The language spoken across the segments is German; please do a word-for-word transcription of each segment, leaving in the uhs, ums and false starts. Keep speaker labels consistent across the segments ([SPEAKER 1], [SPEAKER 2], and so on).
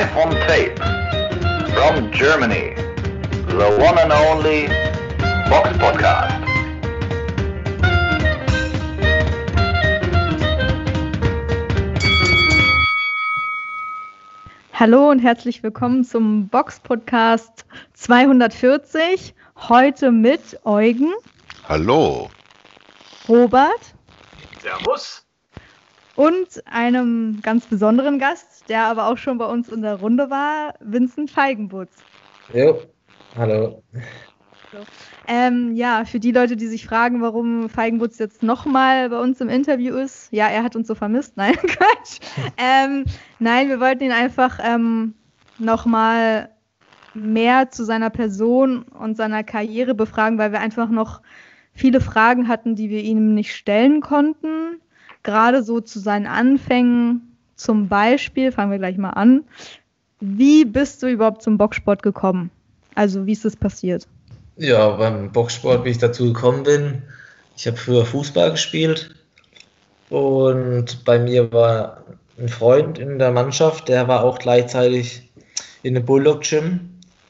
[SPEAKER 1] Live on tape from Germany, the one and only Box Podcast.
[SPEAKER 2] Hallo und herzlich willkommen zum Box Podcast zweihundertvierzig. Heute mit Eugen.
[SPEAKER 3] Hallo.
[SPEAKER 2] Robert.
[SPEAKER 4] Servus.
[SPEAKER 2] Und einem ganz besonderen Gast, der aber auch schon bei uns in der Runde war, Vincent Feigenbutz.
[SPEAKER 5] Jo, hallo.
[SPEAKER 2] So. Ähm, ja, für die Leute, die sich fragen, warum Feigenbutz jetzt nochmal bei uns im Interview ist, ja, er hat uns so vermisst, nein, Quatsch. ähm, nein, wir wollten ihn einfach ähm, nochmal mehr zu seiner Person und seiner Karriere befragen, weil wir einfach noch viele Fragen hatten, die wir ihm nicht stellen konnten. Gerade so zu seinen Anfängen, zum Beispiel, fangen wir gleich mal an. Wie bist du überhaupt zum Boxsport gekommen? Also, wie ist das passiert?
[SPEAKER 5] Ja, beim Boxsport, wie ich dazu gekommen bin, ich habe früher Fußball gespielt und bei mir war ein Freund in der Mannschaft, der war auch gleichzeitig in einem Bulldog Gym,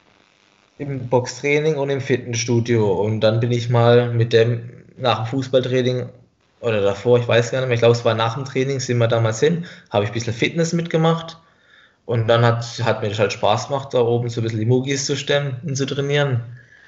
[SPEAKER 5] im Boxtraining und im Fitnessstudio, und dann bin ich mal mit dem nach dem Fußballtraining oder davor, ich weiß gar nicht mehr, ich glaube, es war nach dem Training, sind wir damals hin, habe ich ein bisschen Fitness mitgemacht und dann hat, hat mir das halt Spaß gemacht, da oben so ein bisschen die Muggis zu stemmen und zu trainieren.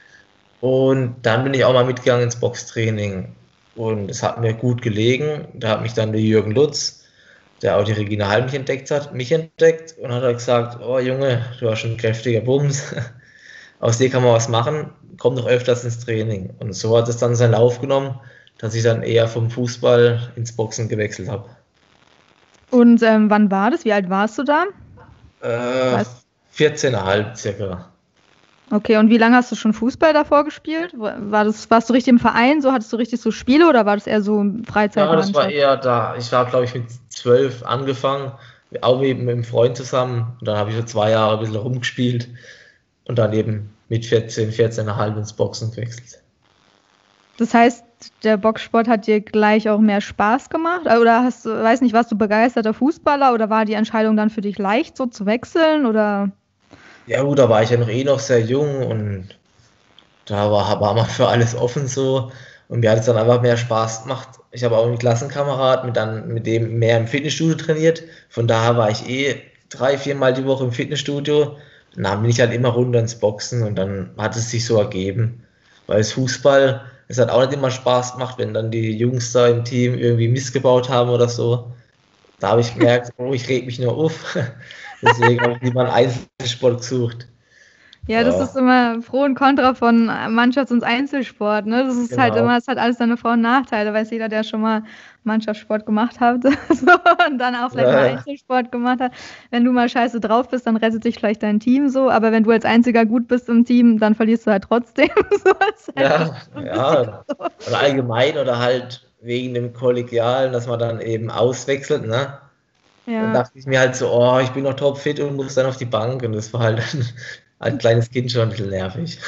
[SPEAKER 5] Und dann bin ich auch mal mitgegangen ins Boxtraining und es hat mir gut gelegen. Da hat mich dann der Jürgen Lutz, der auch die Regina Halmich entdeckt hat, mich entdeckt und hat halt gesagt, oh Junge, du hast schon ein kräftiger Bums, aus dir kann man was machen, komm doch öfters ins Training. Und so hat es dann seinen Lauf genommen, dass ich dann eher vom Fußball ins Boxen gewechselt habe.
[SPEAKER 2] Und ähm, wann war das? Wie alt warst du da?
[SPEAKER 5] Äh, vierzehn Komma fünf circa.
[SPEAKER 2] Okay, und wie lange hast du schon Fußball davor gespielt? War das, warst du richtig im Verein, so hattest du richtig so Spiele oder war das eher so Freizeit?
[SPEAKER 5] Ja, das war eher da. Ich habe, glaube ich, mit zwölf angefangen, auch mit, mit einem Freund zusammen. Und dann habe ich so zwei Jahre ein bisschen rumgespielt und dann eben mit vierzehn, vierzehn Komma fünf ins Boxen gewechselt.
[SPEAKER 2] Das heißt, der Boxsport hat dir gleich auch mehr Spaß gemacht? Oder hast du, weiß nicht, warst du begeisterter Fußballer oder war die Entscheidung dann für dich leicht, so zu wechseln? Oder?
[SPEAKER 5] Ja gut, da war ich ja noch eh noch sehr jung und da war, war man für alles offen so und mir hat es dann einfach mehr Spaß gemacht. Ich habe auch einen Klassenkamerad, mit, dann, mit dem mehr im Fitnessstudio trainiert, von daher war ich eh drei, viermal die Woche im Fitnessstudio und dann bin ich halt immer runter ins Boxen und dann hat es sich so ergeben, weil das Fußball, es hat auch nicht immer Spaß gemacht, wenn dann die Jungs da im Team irgendwie Mist gebaut haben oder so. Da habe ich gemerkt, oh, ich reg mich nur auf. Deswegen habe ich lieber einen Einzelsport gesucht.
[SPEAKER 2] Ja, das
[SPEAKER 5] ja.
[SPEAKER 2] ist immer Pro und Contra von Mannschafts- und Einzelsport. Ne? Das ist
[SPEAKER 5] genau.
[SPEAKER 2] halt immer, es hat alles seine Vor- und Nachteile, weiß jeder, der schon mal Mannschaftssport gemacht hat so, und dann auch vielleicht ja. mal Einzelsport gemacht hat. Wenn du mal scheiße drauf bist, dann rettet dich vielleicht dein Team so, aber wenn du als Einziger gut bist im Team, dann verlierst du halt trotzdem. so, halt
[SPEAKER 5] ja, ja. So. Oder allgemein oder halt wegen dem Kollegialen, dass man dann eben auswechselt, ne? Ja. Dann dachte ich mir halt so, oh, ich bin noch topfit und muss dann auf die Bank. Und das war halt als kleines Kind schon ein bisschen nervig.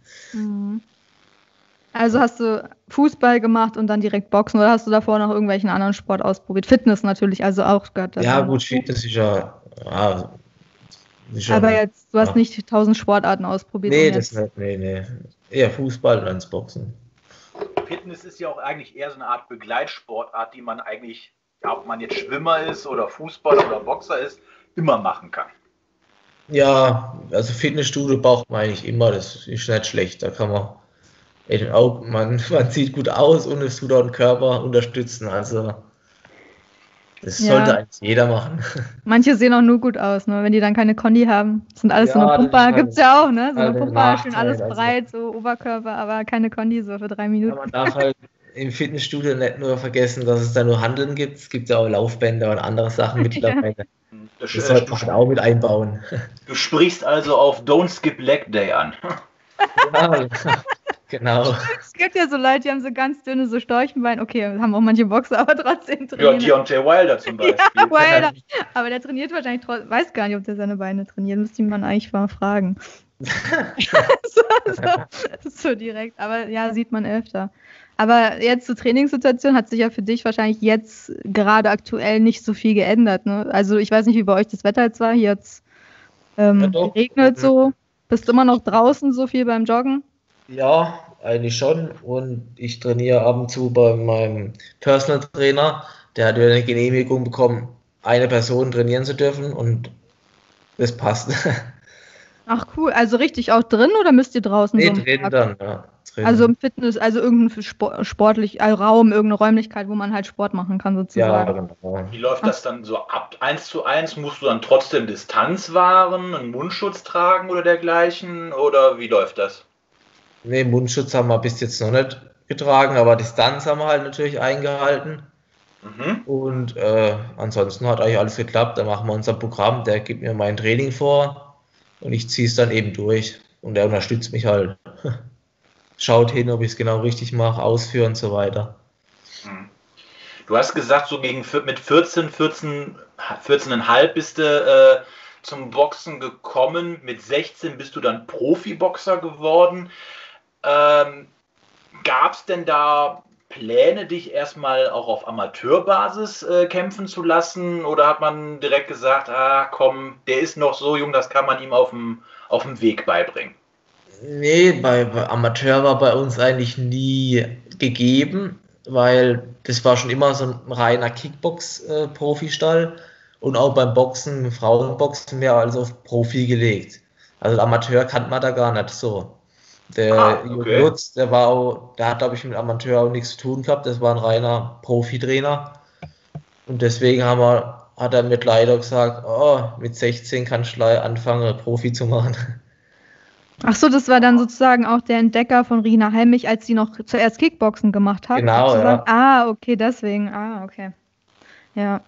[SPEAKER 2] Also hast du Fußball gemacht und dann direkt Boxen oder hast du davor noch irgendwelchen anderen Sport ausprobiert? Fitness natürlich, also auch gehört das.
[SPEAKER 5] Ja gut, Fitness ist ja... ja ist ja
[SPEAKER 2] aber jetzt, du hast ja. nicht tausend Sportarten ausprobiert.
[SPEAKER 5] Nee, das nicht, nee, nee. Eher Fußball und dann ins Boxen.
[SPEAKER 4] Fitness ist ja auch eigentlich eher so eine Art Begleitsportart, die man eigentlich... Ja, ob man jetzt Schwimmer ist oder Fußballer oder Boxer ist, immer machen kann.
[SPEAKER 5] Ja, also Fitnessstudio braucht man eigentlich immer, das ist nicht schlecht. Da kann man, auch, man, man sieht gut aus und es tut auch den Körper unterstützen. Also das ja. sollte eigentlich jeder machen.
[SPEAKER 2] Manche sehen auch nur gut aus, ne? Wenn die dann keine Kondi haben. Das sind alles ja, so eine Pumper, halt, gibt es ja auch, ne? So eine Pumper, schön alles breit, so Oberkörper, aber keine Kondi so für drei Minuten.
[SPEAKER 5] Ja, man darf halt im Fitnessstudio nicht nur vergessen, dass es da nur Handeln gibt. Es gibt ja auch Laufbänder und andere Sachen mittlerweile. Ja. Das, das sollte man auch mit einbauen.
[SPEAKER 4] Du sprichst also auf Don't Skip Leg Day an.
[SPEAKER 5] Genau. genau.
[SPEAKER 2] Es gibt ja so Leute, die haben so ganz dünne so Storchenbeine. Okay, haben auch manche Boxer, aber trotzdem trainieren.
[SPEAKER 4] Ja, Deontay Wilder zum Beispiel.
[SPEAKER 2] Ja, Wilder. Aber der trainiert wahrscheinlich trotzdem. Weiß gar nicht, ob der seine Beine trainiert. Müsste ihn man eigentlich mal fragen. so, so, so direkt. Aber ja, sieht man öfter. Aber jetzt zur Trainingssituation hat sich ja für dich wahrscheinlich jetzt gerade aktuell nicht so viel geändert. Ne? Also ich weiß nicht, wie bei euch das Wetter jetzt war. Hier hat es Ähm,
[SPEAKER 5] Ja, doch.
[SPEAKER 2] geregnet so? Bist du immer noch draußen so viel beim Joggen?
[SPEAKER 5] Ja, eigentlich schon. Und ich trainiere ab und zu bei meinem Personal Trainer. Der hat ja eine Genehmigung bekommen, eine Person trainieren zu dürfen und das passt.
[SPEAKER 2] Ach cool, also richtig auch drin oder müsst ihr draußen
[SPEAKER 5] Nee,
[SPEAKER 2] so im
[SPEAKER 5] drin
[SPEAKER 2] Park?
[SPEAKER 5] dann, ja. Drin.
[SPEAKER 2] Also im Fitness, also irgendein Sport, sportlich äh, Raum, irgendeine Räumlichkeit, wo man halt Sport machen kann
[SPEAKER 5] Ja,
[SPEAKER 2] sozusagen.
[SPEAKER 5] genau.
[SPEAKER 4] Wie läuft
[SPEAKER 2] Ach.
[SPEAKER 4] das dann so ab? Eins zu eins musst du dann trotzdem Distanz wahren, einen Mundschutz tragen oder dergleichen? Oder wie läuft das?
[SPEAKER 5] Nee, Mundschutz haben wir bis jetzt noch nicht getragen, aber Distanz haben wir halt natürlich eingehalten.
[SPEAKER 4] Mhm.
[SPEAKER 5] Und äh, ansonsten hat eigentlich alles geklappt. Da machen wir unser Programm, der gibt mir mein Training vor und ich ziehe es dann eben durch. Und der unterstützt mich halt. Schaut hin, ob ich es genau richtig mache, ausführe und so weiter.
[SPEAKER 4] Mhm. Du hast gesagt, so gegen vier- mit vierzehn, vierzehn, vierzehn Komma fünf bist du äh, zum Boxen gekommen. Mit sechzehn bist du dann Profiboxer geworden. Ähm, Gab es denn da Pläne, dich erstmal auch auf Amateurbasis äh, kämpfen zu lassen? Oder hat man direkt gesagt, ah komm, der ist noch so jung, das kann man ihm auf dem, auf dem Weg beibringen?
[SPEAKER 5] Nee, bei, bei Amateur war bei uns eigentlich nie gegeben, weil das war schon immer so ein reiner Kickbox-Profistall und auch beim Boxen, Frauenboxen mehr als auf Profi gelegt. Also Amateur kannte man da gar nicht so.
[SPEAKER 4] Ah,
[SPEAKER 5] Der Jürgen
[SPEAKER 4] okay.
[SPEAKER 5] Lutz, der war auch, der hat glaube ich mit Amateur auch nichts zu tun gehabt, das war ein reiner Profitrainer. Und deswegen haben wir, hat er mir leider gesagt, oh, mit sechzehn kannst du gleich anfangen, Profi zu machen.
[SPEAKER 2] Ach so, das war dann sozusagen auch der Entdecker von Rina Heimich, als sie noch zuerst Kickboxen gemacht hat.
[SPEAKER 5] Genau,
[SPEAKER 2] sozusagen.
[SPEAKER 5] ja.
[SPEAKER 2] Ah, okay, deswegen. Ah, okay. Ja.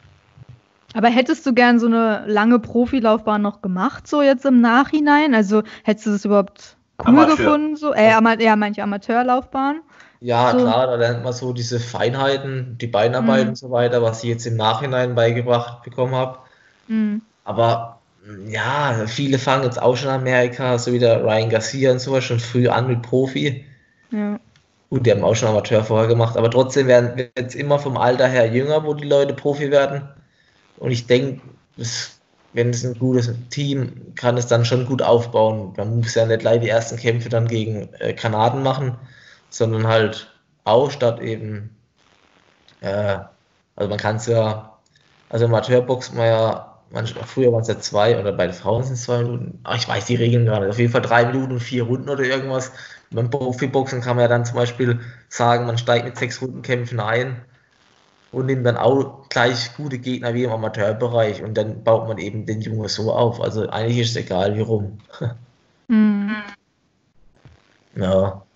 [SPEAKER 2] Aber hättest du gern so eine lange Profilaufbahn noch gemacht, so jetzt im Nachhinein? Also hättest du das überhaupt cool
[SPEAKER 4] Amateur.
[SPEAKER 2] gefunden? So? Äh, ama ja, manche Amateurlaufbahn.
[SPEAKER 5] Ja,
[SPEAKER 2] So.
[SPEAKER 5] klar, da lernt man so diese Feinheiten, die Beinarbeit
[SPEAKER 2] Mhm.
[SPEAKER 5] und so weiter, was ich jetzt im Nachhinein beigebracht bekommen habe.
[SPEAKER 2] Mhm.
[SPEAKER 5] Aber mm, ja, viele fangen jetzt auch schon in Amerika, so wie der Ryan Garcia und sowas, schon früh an mit Profi.
[SPEAKER 2] Ja.
[SPEAKER 5] Gut, die haben auch schon Amateur vorher gemacht, aber trotzdem werden wird jetzt immer vom Alter her jünger, wo die Leute Profi werden. Und ich denke, wenn es ein gutes Team kann es dann schon gut aufbauen. Man muss ja nicht gleich die ersten Kämpfe dann gegen äh, Kanaden machen, sondern halt auch statt eben, äh, also man kann es ja, also Amateurboxt man ja, manchmal, früher waren es ja zwei oder bei den Frauen sind es zwei Minuten, ach, ich weiß die Regeln gar nicht, auf jeden Fall drei Minuten und vier Runden oder irgendwas. Beim Profiboxen kann man ja dann zum Beispiel sagen, man steigt mit sechs Rundenkämpfen ein und nimmt dann auch gleich gute Gegner wie im Amateurbereich und dann baut man eben den Jungen so auf. Also eigentlich ist es egal, wie rum.
[SPEAKER 2] Mhm.
[SPEAKER 5] Ja.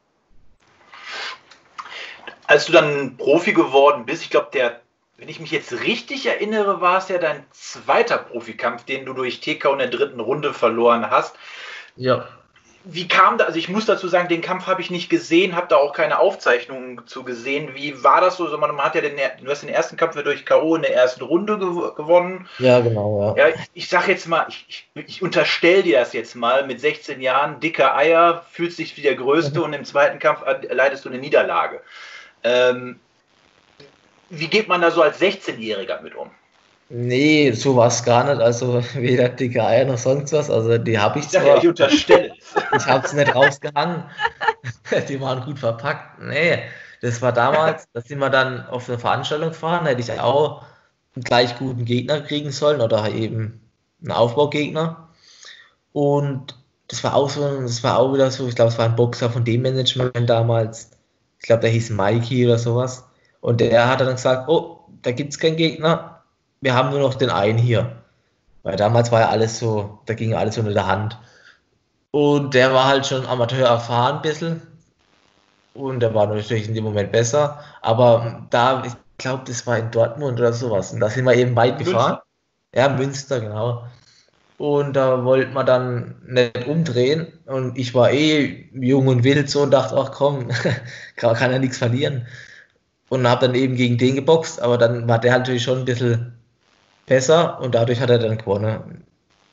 [SPEAKER 4] Als du dann Profi geworden bist, ich glaube, der, wenn ich mich jetzt richtig erinnere, war es ja dein zweiter Profikampf, den du durch T K O in der dritten Runde verloren hast.
[SPEAKER 5] Ja.
[SPEAKER 4] Wie kam da, also ich muss dazu sagen, den Kampf habe ich nicht gesehen, habe da auch keine Aufzeichnungen zu gesehen. Wie war das so? Also man hat ja den, du hast den ersten Kampf durch K O in der ersten Runde gew gewonnen.
[SPEAKER 5] Ja, genau, ja.
[SPEAKER 4] Ja, ich, ich sag jetzt mal, ich, ich, ich unterstelle dir das jetzt mal, mit sechzehn Jahren, dicke Eier, fühlst dich wie der Größte und im zweiten Kampf erleidest du eine Niederlage. Ähm, wie geht man da so als sechzehnjähriger mit um?
[SPEAKER 5] Nee, so war es gar nicht. Also weder dicke Eier noch sonst was. Also die habe ich
[SPEAKER 4] Ich sag
[SPEAKER 5] zwar.
[SPEAKER 4] ja, ich unterstelle es.
[SPEAKER 5] Ich habe es nicht rausgehangen. Die waren gut verpackt. Nee, das war damals, da sind wir dann auf eine Veranstaltung gefahren, da hätte ich auch einen gleich guten Gegner kriegen sollen oder eben einen Aufbaugegner. Und das war auch so, das war auch wieder so, ich glaube, es war ein Boxer von dem Management damals. Ich glaube, der hieß Mikey oder sowas. Und der hat dann gesagt, oh, da gibt es keinen Gegner, wir haben nur noch den einen hier. Weil damals war ja alles so, da ging alles unter der Hand. Und der war halt schon Amateur erfahren ein bisschen. Und der war natürlich in dem Moment besser. Aber da, ich glaube, das war in Dortmund oder sowas. Und da sind wir eben weit gefahren. Ja, Münster, genau. Und da wollten wir dann nicht umdrehen. Und ich war eh jung und wild so und dachte, ach komm, kann, kann ja nichts verlieren. Und habe dann eben gegen den geboxt. Aber dann war der natürlich schon ein bisschen besser und dadurch hat er dann gewonnen.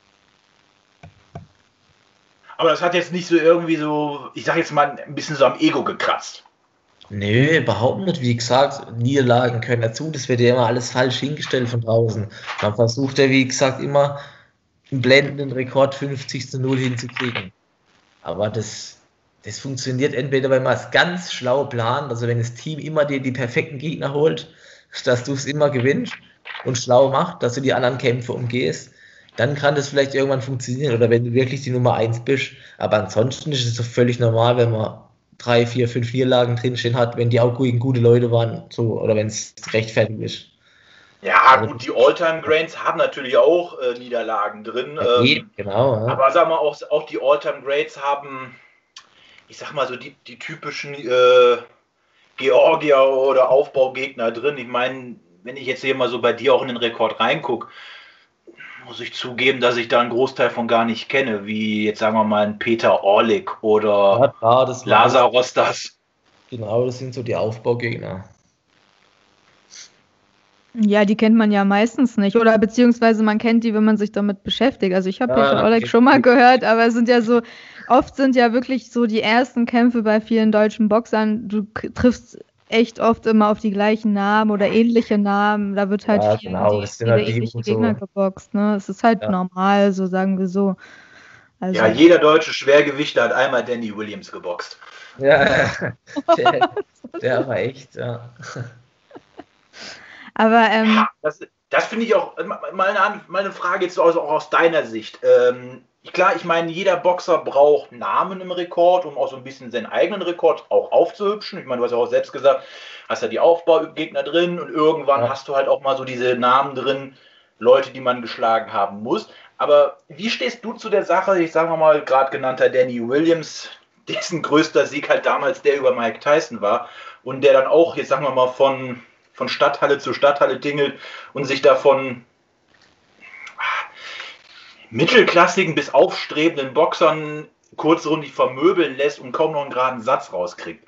[SPEAKER 4] Aber das hat jetzt nicht so irgendwie so, ich sag jetzt mal, ein bisschen so am Ego gekratzt.
[SPEAKER 5] Nö, überhaupt nicht. Wie gesagt, Niederlagen können dazu. Das wird ja immer alles falsch hingestellt von draußen. Man versucht ja, wie gesagt, immer einen blendenden Rekord fünfzig zu null hinzukriegen. Aber das, das funktioniert entweder, wenn man es ganz schlau plant, also wenn das Team immer dir die perfekten Gegner holt, dass du es immer gewinnst und schlau macht, dass du die anderen Kämpfe umgehst, dann kann das vielleicht irgendwann funktionieren oder wenn du wirklich die Nummer eins bist. Aber ansonsten ist es doch völlig normal, wenn man drei, vier, fünf Niederlagen drinstehen hat, wenn die auch gegen gute Leute waren, so, oder wenn es rechtfertigt ist.
[SPEAKER 4] Ja, also, gut, die All-Time-Greats haben natürlich auch äh, Niederlagen drin.
[SPEAKER 5] Ja,
[SPEAKER 4] ähm,
[SPEAKER 5] genau. Ja.
[SPEAKER 4] Aber sagen wir auch, auch die All-Time-Greats haben, ich sag mal so, die, die typischen äh, Georgier oder Aufbaugegner drin. Ich meine, wenn ich jetzt hier mal so bei dir auch in den Rekord reingucke, muss ich zugeben, dass ich da einen Großteil von gar nicht kenne, wie jetzt sagen wir mal ein Peter Orlik oder
[SPEAKER 5] Ja, klar, das
[SPEAKER 4] Lazar Rostas.
[SPEAKER 5] Genau, das sind so die Aufbaugegner.
[SPEAKER 2] Ja, die kennt man ja meistens nicht. Oder beziehungsweise man kennt die, wenn man sich damit beschäftigt. Also ich habe
[SPEAKER 5] Ja,
[SPEAKER 2] Peter Orlik schon mal gehört, aber es sind ja so, oft sind ja wirklich so die ersten Kämpfe bei vielen deutschen Boxern. Du k- triffst echt oft immer auf die gleichen Namen oder ähnliche Namen. Da wird halt
[SPEAKER 5] Ja,
[SPEAKER 2] viel
[SPEAKER 5] genau,
[SPEAKER 2] die,
[SPEAKER 5] das sind
[SPEAKER 2] viele
[SPEAKER 5] halt die,
[SPEAKER 2] ähnliche
[SPEAKER 5] wo so-
[SPEAKER 2] Gegner geboxt. Ne? Es ist halt
[SPEAKER 5] Ja.
[SPEAKER 2] normal, so sagen wir so. Also,
[SPEAKER 4] Ja, jeder deutsche Schwergewichter hat einmal Danny Williams geboxt.
[SPEAKER 5] Ja, der, der war echt, ja.
[SPEAKER 2] aber ähm,
[SPEAKER 4] Das, das finde ich auch mal eine, An- mal eine Frage jetzt aus, auch aus deiner Sicht. Ähm, klar, ich meine, jeder Boxer braucht Namen im Rekord, um auch so ein bisschen seinen eigenen Rekord auch aufzuhübschen. Ich meine, du hast ja auch selbst gesagt, hast ja die Aufbaugegner drin und irgendwann
[SPEAKER 5] Ja.
[SPEAKER 4] hast du halt auch mal so diese Namen drin, Leute, die man geschlagen haben muss. Aber wie stehst du zu der Sache, ich sage mal, gerade genannter Danny Williams, dessen größter Sieg halt damals der über Mike Tyson war und der dann auch, jetzt sagen wir mal, von, von Stadthalle zu Stadthalle tingelt und sich davon mittelklassigen bis aufstrebenden Boxern kurzrundig vermöbeln lässt und kaum noch einen geraden Satz rauskriegt.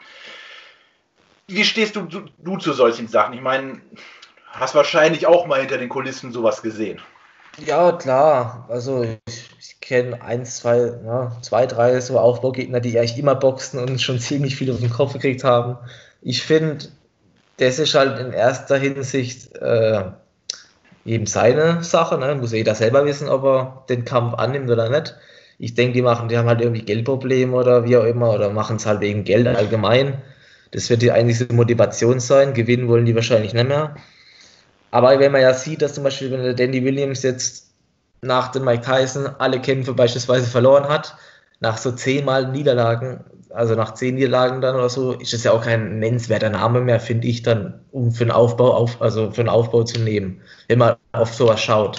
[SPEAKER 4] Wie stehst du, du, du zu solchen Sachen? Ich meine, hast wahrscheinlich auch mal hinter den Kulissen sowas gesehen.
[SPEAKER 5] Ja, klar. Also ich, ich kenne eins, zwei, ja, zwei, drei so Aufbaugegner, die eigentlich immer boxen und schon ziemlich viel auf den Kopf gekriegt haben. Ich finde, das ist halt in erster Hinsicht äh, eben seine Sache, ne? Muss jeder selber wissen, ob er den Kampf annimmt oder nicht. Ich denke, die machen, die haben halt irgendwie Geldprobleme oder wie auch immer, oder machen es halt wegen Geld allgemein. Das wird die eigentliche Motivation sein. Gewinnen wollen die wahrscheinlich nicht mehr. Aber wenn man ja sieht, dass zum Beispiel, wenn der Danny Williams jetzt nach dem Mike Tyson alle Kämpfe beispielsweise verloren hat, nach so zehnmal Niederlagen, also nach zehn Niederlagen dann oder so, ist das ja auch kein nennenswerter Name mehr, finde ich dann, um für einen Aufbau, auf, also für einen Aufbau zu nehmen, wenn man auf sowas schaut.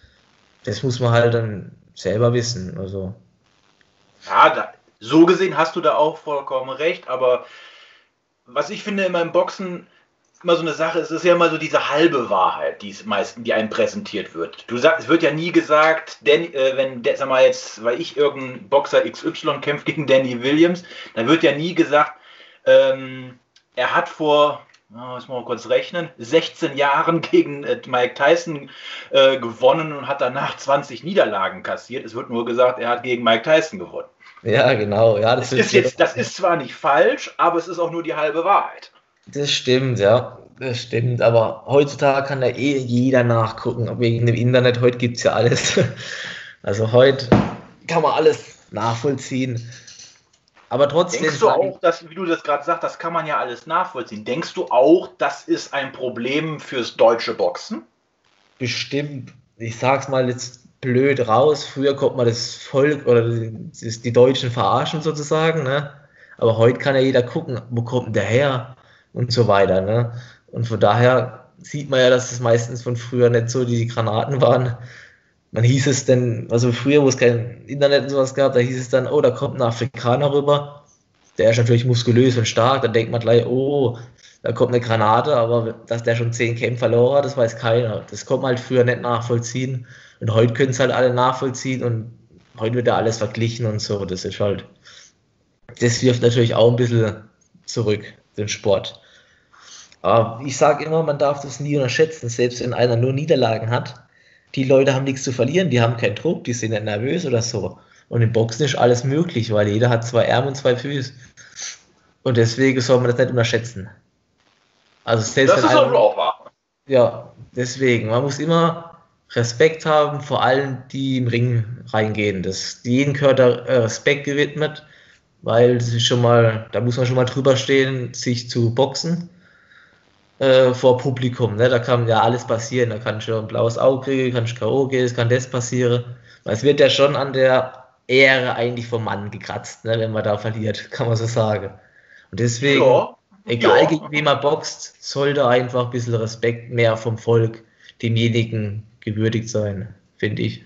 [SPEAKER 5] Das muss man halt dann selber wissen. Also.
[SPEAKER 4] Ja, da, so gesehen hast du da auch vollkommen recht, aber was ich finde immer im Boxen immer so eine Sache, es ist ja immer so diese halbe Wahrheit, die es meistens, die einem präsentiert wird. Du sagst, es wird ja nie gesagt, denn, äh, wenn, der, sag mal jetzt, weil ich irgendein Boxer X Y kämpft gegen Danny Williams, dann wird ja nie gesagt, ähm, er hat vor, oh, muss mal kurz rechnen, sechzehn Jahren gegen äh, Mike Tyson äh, gewonnen und hat danach zwanzig Niederlagen kassiert. Es wird nur gesagt, er hat gegen Mike Tyson gewonnen.
[SPEAKER 5] Ja, genau. Ja, das,
[SPEAKER 4] Das ist, jetzt, das ist zwar nicht falsch, aber es ist auch nur die halbe Wahrheit.
[SPEAKER 5] Das stimmt, ja. Das stimmt. Aber heutzutage kann da eh jeder nachgucken. Wegen dem Internet, heute gibt es ja alles. Also heute kann man alles nachvollziehen. Aber trotzdem.
[SPEAKER 4] Denkst du auch, dass, wie du das gerade sagst, das kann man ja alles nachvollziehen. Denkst du auch, das ist ein Problem fürs deutsche Boxen?
[SPEAKER 5] Bestimmt. Ich sag's mal jetzt blöd raus. Früher konnte man das Volk oder die, die Deutschen verarschen sozusagen, ne? Aber heute kann ja jeder gucken, wo kommt denn der her und so weiter, ne? Und von daher sieht man ja, dass es meistens von früher nicht so die Granaten waren. Man hieß es denn, also früher, wo es kein Internet und sowas gab, da hieß es dann, oh, da kommt ein Afrikaner rüber. Der ist natürlich muskulös und stark, da denkt man gleich, oh, da kommt eine Granate, aber dass der schon zehn Kämpfe verloren hat, das weiß keiner. Das konnte man halt früher nicht nachvollziehen. Und heute können es halt alle nachvollziehen und heute wird ja alles verglichen und so. Das ist halt, das wirft natürlich auch ein bisschen zurück, den Sport. Aber ich sage immer, man darf das nie unterschätzen, selbst wenn einer nur Niederlagen hat. Die Leute haben nichts zu verlieren, die haben keinen Druck, die sind nicht nervös oder so. Und im Boxen ist alles möglich, weil jeder hat zwei Arme und zwei Füße. Und deswegen soll man das nicht unterschätzen. Also selbst
[SPEAKER 4] Das
[SPEAKER 5] wenn
[SPEAKER 4] ist
[SPEAKER 5] einer,
[SPEAKER 4] auch wahr.
[SPEAKER 5] ja, deswegen, man muss immer Respekt haben vor allen, die im Ring reingehen. Das, jedem gehört da Respekt gewidmet, weil das ist schon mal, da muss man schon mal drüber stehen, sich zu boxen äh, vor Publikum. Ne? Da kann ja alles passieren. Da kann schon ein blaues Auge kriegen, kann K O gehen, es kann das passieren. Es wird ja schon an der Ehre eigentlich vom Mann gekratzt, ne? Wenn man da verliert, kann man so sagen. Und deswegen, ja, egal ja. gegen wen man boxt, sollte einfach ein bisschen Respekt mehr vom Volk demjenigen gewürdigt sein, finde ich.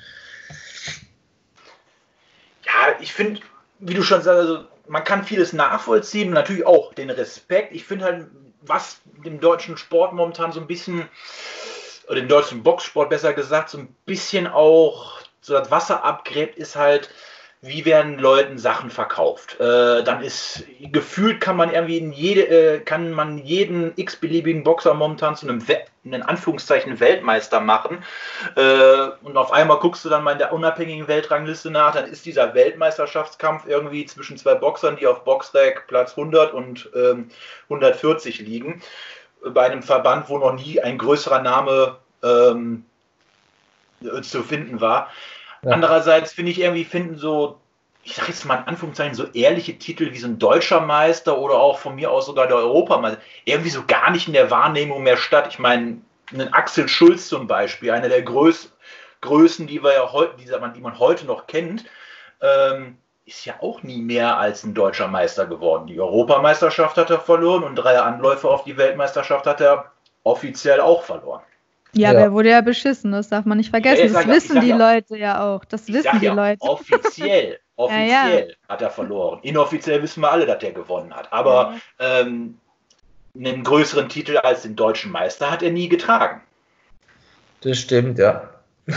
[SPEAKER 4] Ja, ich finde, wie du schon sagst, also man kann vieles nachvollziehen, natürlich auch den Respekt. Ich finde halt, was dem deutschen Sport momentan so ein bisschen, oder dem deutschen Boxsport besser gesagt, so ein bisschen auch so das Wasser abgräbt, ist halt, wie werden Leuten Sachen verkauft. Äh, dann ist, gefühlt kann man irgendwie in jede, äh, kann man jeden x-beliebigen Boxer momentan zu einem, in Anführungszeichen, Weltmeister machen. Äh, und auf einmal guckst du dann mal in der unabhängigen Weltrangliste nach, dann ist dieser Weltmeisterschaftskampf irgendwie zwischen zwei Boxern, die auf Boxrec Platz hundert und ähm, hundertvierzig liegen. Bei einem Verband, wo noch nie ein größerer Name ähm, zu finden war. Ja. Andererseits finde ich irgendwie, finden so, ich sage jetzt mal in Anführungszeichen, so ehrliche Titel wie so ein deutscher Meister oder auch von mir aus sogar der Europameister, irgendwie so gar nicht in der Wahrnehmung mehr statt. Ich meine, einen Axel Schulz zum Beispiel, einer der Größ Größen, die wir ja heute, die man, die man heute noch kennt, ähm, ist ja auch nie mehr als ein deutscher Meister geworden. Die Europameisterschaft hat er verloren und drei Anläufe auf die Weltmeisterschaft hat er offiziell auch verloren.
[SPEAKER 2] Ja, ja, aber er wurde ja beschissen, das darf man nicht vergessen. Ja, das wissen die ja, Leute ja auch. Das wissen die
[SPEAKER 4] ja,
[SPEAKER 2] Leute.
[SPEAKER 4] Offiziell, offiziell ja, ja. hat er verloren. Inoffiziell wissen wir alle, dass er gewonnen hat. Aber ja. ähm, einen größeren Titel als den deutschen Meister hat er nie getragen.
[SPEAKER 5] Das stimmt, ja.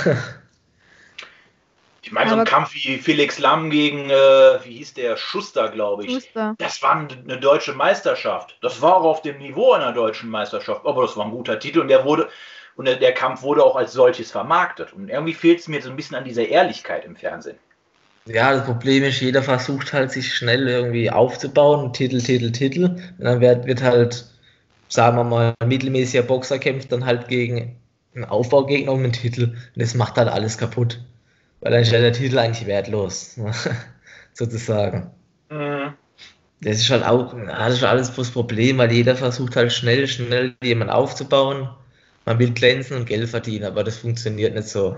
[SPEAKER 4] Ich meine,
[SPEAKER 2] aber
[SPEAKER 4] so ein Kampf wie Felix Lamm gegen, äh, wie hieß der, Schuster, glaube ich.
[SPEAKER 2] Schuster.
[SPEAKER 4] Das war eine deutsche Meisterschaft. Das war auch auf dem Niveau einer deutschen Meisterschaft. Aber das war ein guter Titel und der wurde... Und der Kampf wurde auch als solches vermarktet. Und irgendwie fehlt es mir so ein bisschen an dieser Ehrlichkeit im Fernsehen.
[SPEAKER 5] Ja, das Problem ist, jeder versucht halt, sich schnell irgendwie aufzubauen. Titel, Titel, Titel. Und dann wird, wird halt, sagen wir mal, ein mittelmäßiger Boxer kämpft dann halt gegen einen Aufbaugegner um den Titel. Und das macht halt alles kaputt. Weil dann ist ja der Titel eigentlich wertlos. Sozusagen. Mhm. Das ist halt auch, das ist alles das Problem, weil jeder versucht halt schnell, schnell jemanden aufzubauen. Man will glänzen und Geld verdienen, aber das funktioniert nicht so.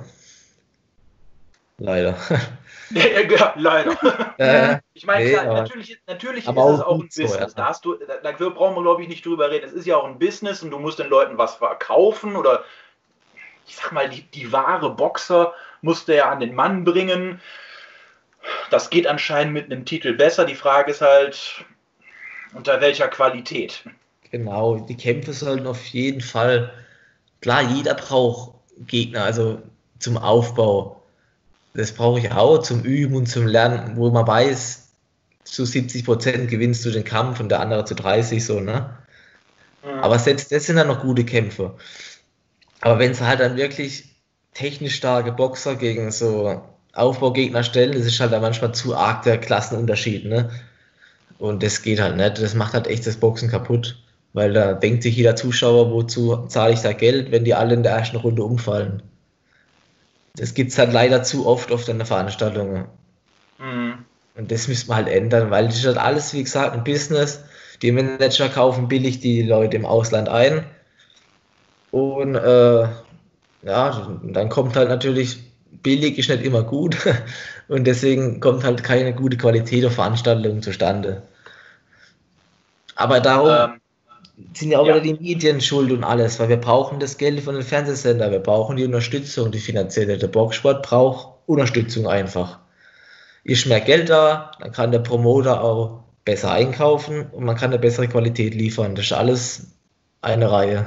[SPEAKER 5] Leider.
[SPEAKER 4] Ja, ja, leider.
[SPEAKER 5] Äh,
[SPEAKER 4] ich meine,
[SPEAKER 5] nee,
[SPEAKER 4] klar,
[SPEAKER 5] aber,
[SPEAKER 4] natürlich, natürlich
[SPEAKER 5] aber
[SPEAKER 4] ist es auch ein
[SPEAKER 5] so,
[SPEAKER 4] Business.
[SPEAKER 5] Ja.
[SPEAKER 4] Da, hast du, da, da brauchen wir, glaube ich, nicht drüber reden. Es ist ja auch ein Business und du musst den Leuten was verkaufen oder, ich sag mal, die, die wahre Boxer musst du ja an den Mann bringen. Das geht anscheinend mit einem Titel besser. Die Frage ist halt, unter welcher Qualität.
[SPEAKER 5] Genau, die Kämpfe sollten auf jeden Fall... Klar, jeder braucht Gegner, also zum Aufbau. Das brauche ich auch zum Üben und zum Lernen, wo man weiß, zu siebzig Prozent gewinnst du den Kampf und der andere zu dreißig, so, ne? Mhm. Aber selbst das sind dann noch gute Kämpfe. Aber wenn es halt dann wirklich technisch starke Boxer gegen so Aufbaugegner stellen, das ist halt dann manchmal zu arg der Klassenunterschied, ne? Und das geht halt nicht, das macht halt echt das Boxen kaputt. Weil da denkt sich jeder Zuschauer, wozu zahle ich da Geld, wenn die alle in der ersten Runde umfallen. Das gibt es halt leider zu oft auf den Veranstaltungen. Mhm. Und das müsste man halt ändern, weil das ist halt alles, wie gesagt, ein Business. Die Manager kaufen billig die Leute im Ausland ein. Und äh, ja, dann kommt halt natürlich, billig ist nicht immer gut. Und deswegen kommt halt keine gute Qualität auf Veranstaltungen zustande. Aber darum... Ähm. sind ja auch ja. wieder die Medien schuld und alles, weil wir brauchen das Geld von den Fernsehsender, wir brauchen die Unterstützung, die finanzielle. Der Boxsport braucht Unterstützung einfach. Ist mehr Geld da, dann kann der Promoter auch besser einkaufen und man kann eine bessere Qualität liefern. Das ist alles eine Reihe.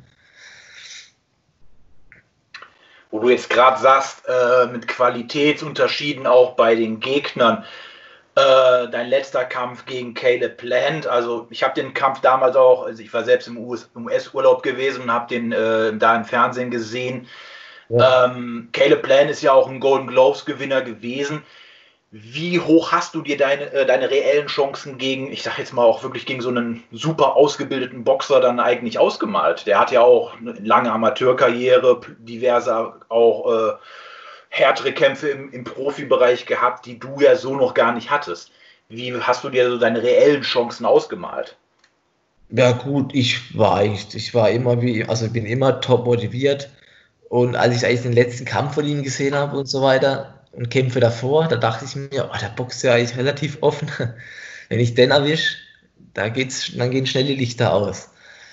[SPEAKER 4] Wo du jetzt gerade sagst, äh, mit Qualitätsunterschieden auch bei den Gegnern, Äh, dein letzter Kampf gegen Caleb Plant, also ich habe den Kampf damals auch, also ich war selbst im U S-Urlaub gewesen und habe den äh, da im Fernsehen gesehen. Ja. Ähm, Caleb Plant ist ja auch ein Golden Gloves Gewinner gewesen. wie hoch hast du dir deine, äh, deine reellen Chancen gegen, ich sag jetzt mal auch wirklich gegen so einen super ausgebildeten Boxer dann eigentlich ausgemalt? Der hat ja auch eine lange Amateurkarriere, diverse auch äh, härtere Kämpfe im, im Profibereich gehabt, die du ja so noch gar nicht hattest. Wie hast du dir so deine reellen Chancen ausgemalt?
[SPEAKER 5] Ja gut, ich war eigentlich, ich war immer wie, also bin immer top motiviert. Und als ich eigentlich den letzten Kampf von ihm gesehen habe und so weiter und Kämpfe davor, da dachte ich mir, oh, der boxt ja eigentlich relativ offen. Wenn ich den erwische, da geht's, dann gehen schnell die Lichter aus.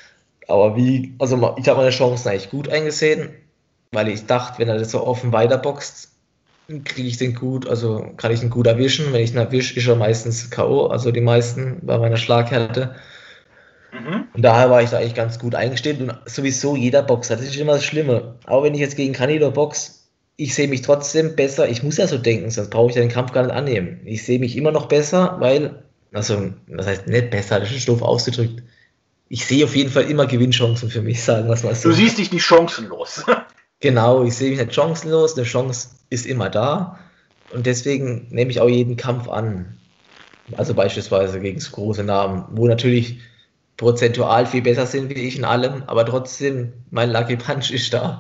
[SPEAKER 5] Aber wie, also ich habe meine Chancen eigentlich gut eingesehen, weil ich dachte, wenn er das so offen weiterboxt, kriege ich den gut, also kann ich ihn gut erwischen. Wenn ich ihn erwische, ist er meistens K O, also die meisten bei meiner Schlaghärte.
[SPEAKER 4] Mhm.
[SPEAKER 5] Und daher war ich da eigentlich ganz gut eingestellt und sowieso jeder Boxer, das ist immer das Schlimme. Auch wenn ich jetzt gegen Canelo box, ich sehe mich trotzdem besser, ich muss ja so denken, sonst brauche ich den Kampf gar nicht annehmen. Ich sehe mich immer noch besser, weil, also, das heißt nicht besser, das ist doof ausgedrückt. Ich sehe auf jeden Fall immer Gewinnchancen für mich, sagen wir es mal so.
[SPEAKER 4] Du siehst dich nicht chancenlos.
[SPEAKER 5] Genau, ich sehe mich nicht chancenlos, eine Chance ist immer da und deswegen nehme ich auch jeden Kampf an. Also beispielsweise gegen so große Namen, wo natürlich prozentual viel besser sind wie ich in allem, aber trotzdem, mein Lucky Punch ist da.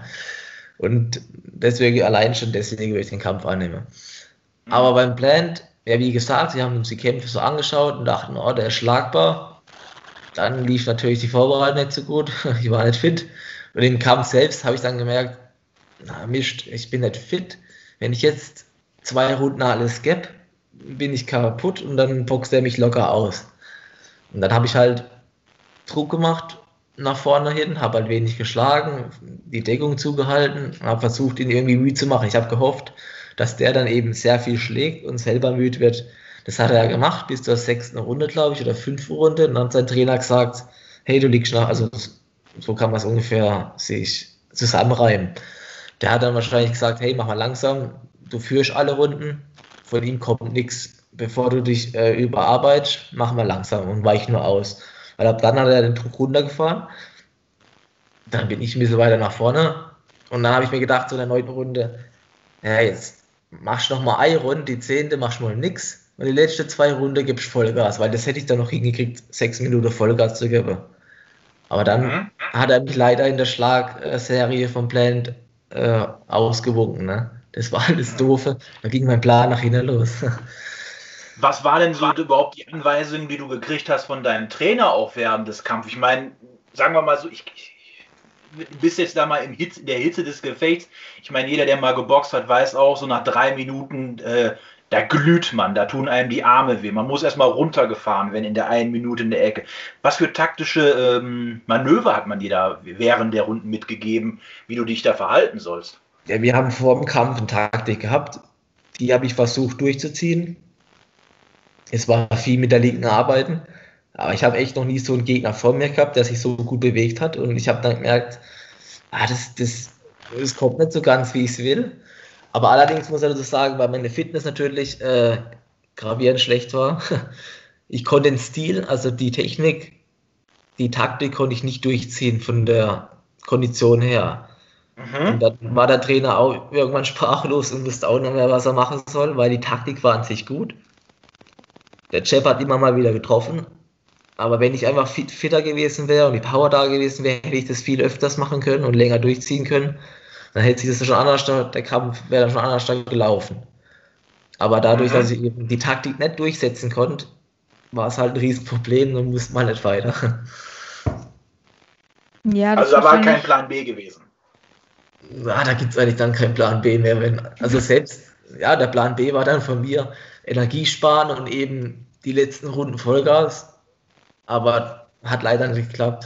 [SPEAKER 5] Und deswegen, allein schon deswegen, würde ich den Kampf annehmen. Mhm. Aber beim Plant, ja wie gesagt, wir haben uns die Kämpfe so angeschaut und dachten, oh, der ist schlagbar. Dann lief natürlich die Vorbereitung nicht so gut, ich war nicht fit. Und im Kampf selbst habe ich dann gemerkt, na Mist, ich bin nicht fit. Wenn ich jetzt zwei Runden alles gebe, bin ich kaputt und dann boxt er mich locker aus. Und dann habe ich halt Druck gemacht nach vorne hin, habe halt wenig geschlagen, die Deckung zugehalten, habe versucht, ihn irgendwie müde zu machen. Ich habe gehofft, dass der dann eben sehr viel schlägt und selber müde wird. Das hat er ja gemacht bis zur sechsten Runde, glaube ich, oder fünften Runde. Und dann hat sein Trainer gesagt, hey, du liegst nach, also so kann man es ungefähr sich zusammenreimen. Der hat dann wahrscheinlich gesagt, hey, mach mal langsam, du führst alle Runden, von ihm kommt nichts. Bevor du dich äh, überarbeitest, mach mal langsam und weich nur aus. Weil ab dann hat er den Druck runtergefahren. Dann bin ich ein bisschen weiter nach vorne. Und dann habe ich mir gedacht, so in der neunten Runde, ja, jetzt machst du noch mal eine Runde, die zehnte machst du mal nix. Und die letzte zwei Runden gibst du Vollgas, weil das hätte ich dann noch hingekriegt, sechs Minuten Vollgas zu geben. Aber dann mhm. hat er mich leider in der Schlagserie vom Plant äh, ausgewunken. Ne? Das war alles doofe. Da ging mein Plan nach hinten los.
[SPEAKER 4] Was war denn so überhaupt die Anweisung, die du gekriegt hast von deinem Trainer auch während des Kampfes? Ich meine, sagen wir mal so, ich, ich bist jetzt da mal im Hitze, in der Hitze des Gefechts. Ich meine, jeder, der mal geboxt hat, weiß auch, so nach drei Minuten, äh, da glüht man, da tun einem die Arme weh. Man muss erstmal runtergefahren werden in der einen Minute in der Ecke. Was für taktische ähm, Manöver hat man dir da während der Runden mitgegeben, wie du dich da verhalten sollst?
[SPEAKER 5] Ja, wir haben vor dem Kampf eine Taktik gehabt. Die habe ich versucht durchzuziehen. Es war viel mit der linken Arbeiten, aber ich habe echt noch nie so einen Gegner vor mir gehabt, der sich so gut bewegt hat und ich habe dann gemerkt, ah, das, das, das kommt nicht so ganz, wie ich es will. Aber allerdings muss ich dazu sagen, weil meine Fitness natürlich äh, gravierend schlecht war. Ich konnte den Stil, also die Technik, die Taktik konnte ich nicht durchziehen von der Kondition her. Mhm. Und dann war der Trainer auch irgendwann sprachlos und wusste auch nicht mehr, was er machen soll, weil die Taktik war an sich gut. Der Chef hat immer mal wieder getroffen, aber wenn ich einfach fit, fitter gewesen wäre und die Power da gewesen wäre, hätte ich das viel öfters machen können und länger durchziehen können. Dann hätte sich das schon anders, der Kampf wäre dann schon anders gelaufen. Aber dadurch, mhm. dass ich eben die Taktik nicht durchsetzen konnte, war es halt ein Riesenproblem und musste mal nicht weiter.
[SPEAKER 2] Ja,
[SPEAKER 4] das also da war kein Plan B gewesen.
[SPEAKER 5] Ja, da gibt es eigentlich dann keinen Plan B mehr. Wenn, also selbst, ja, der Plan B war dann von mir, Energie sparen und eben die letzten Runden Vollgas, aber hat leider nicht geklappt.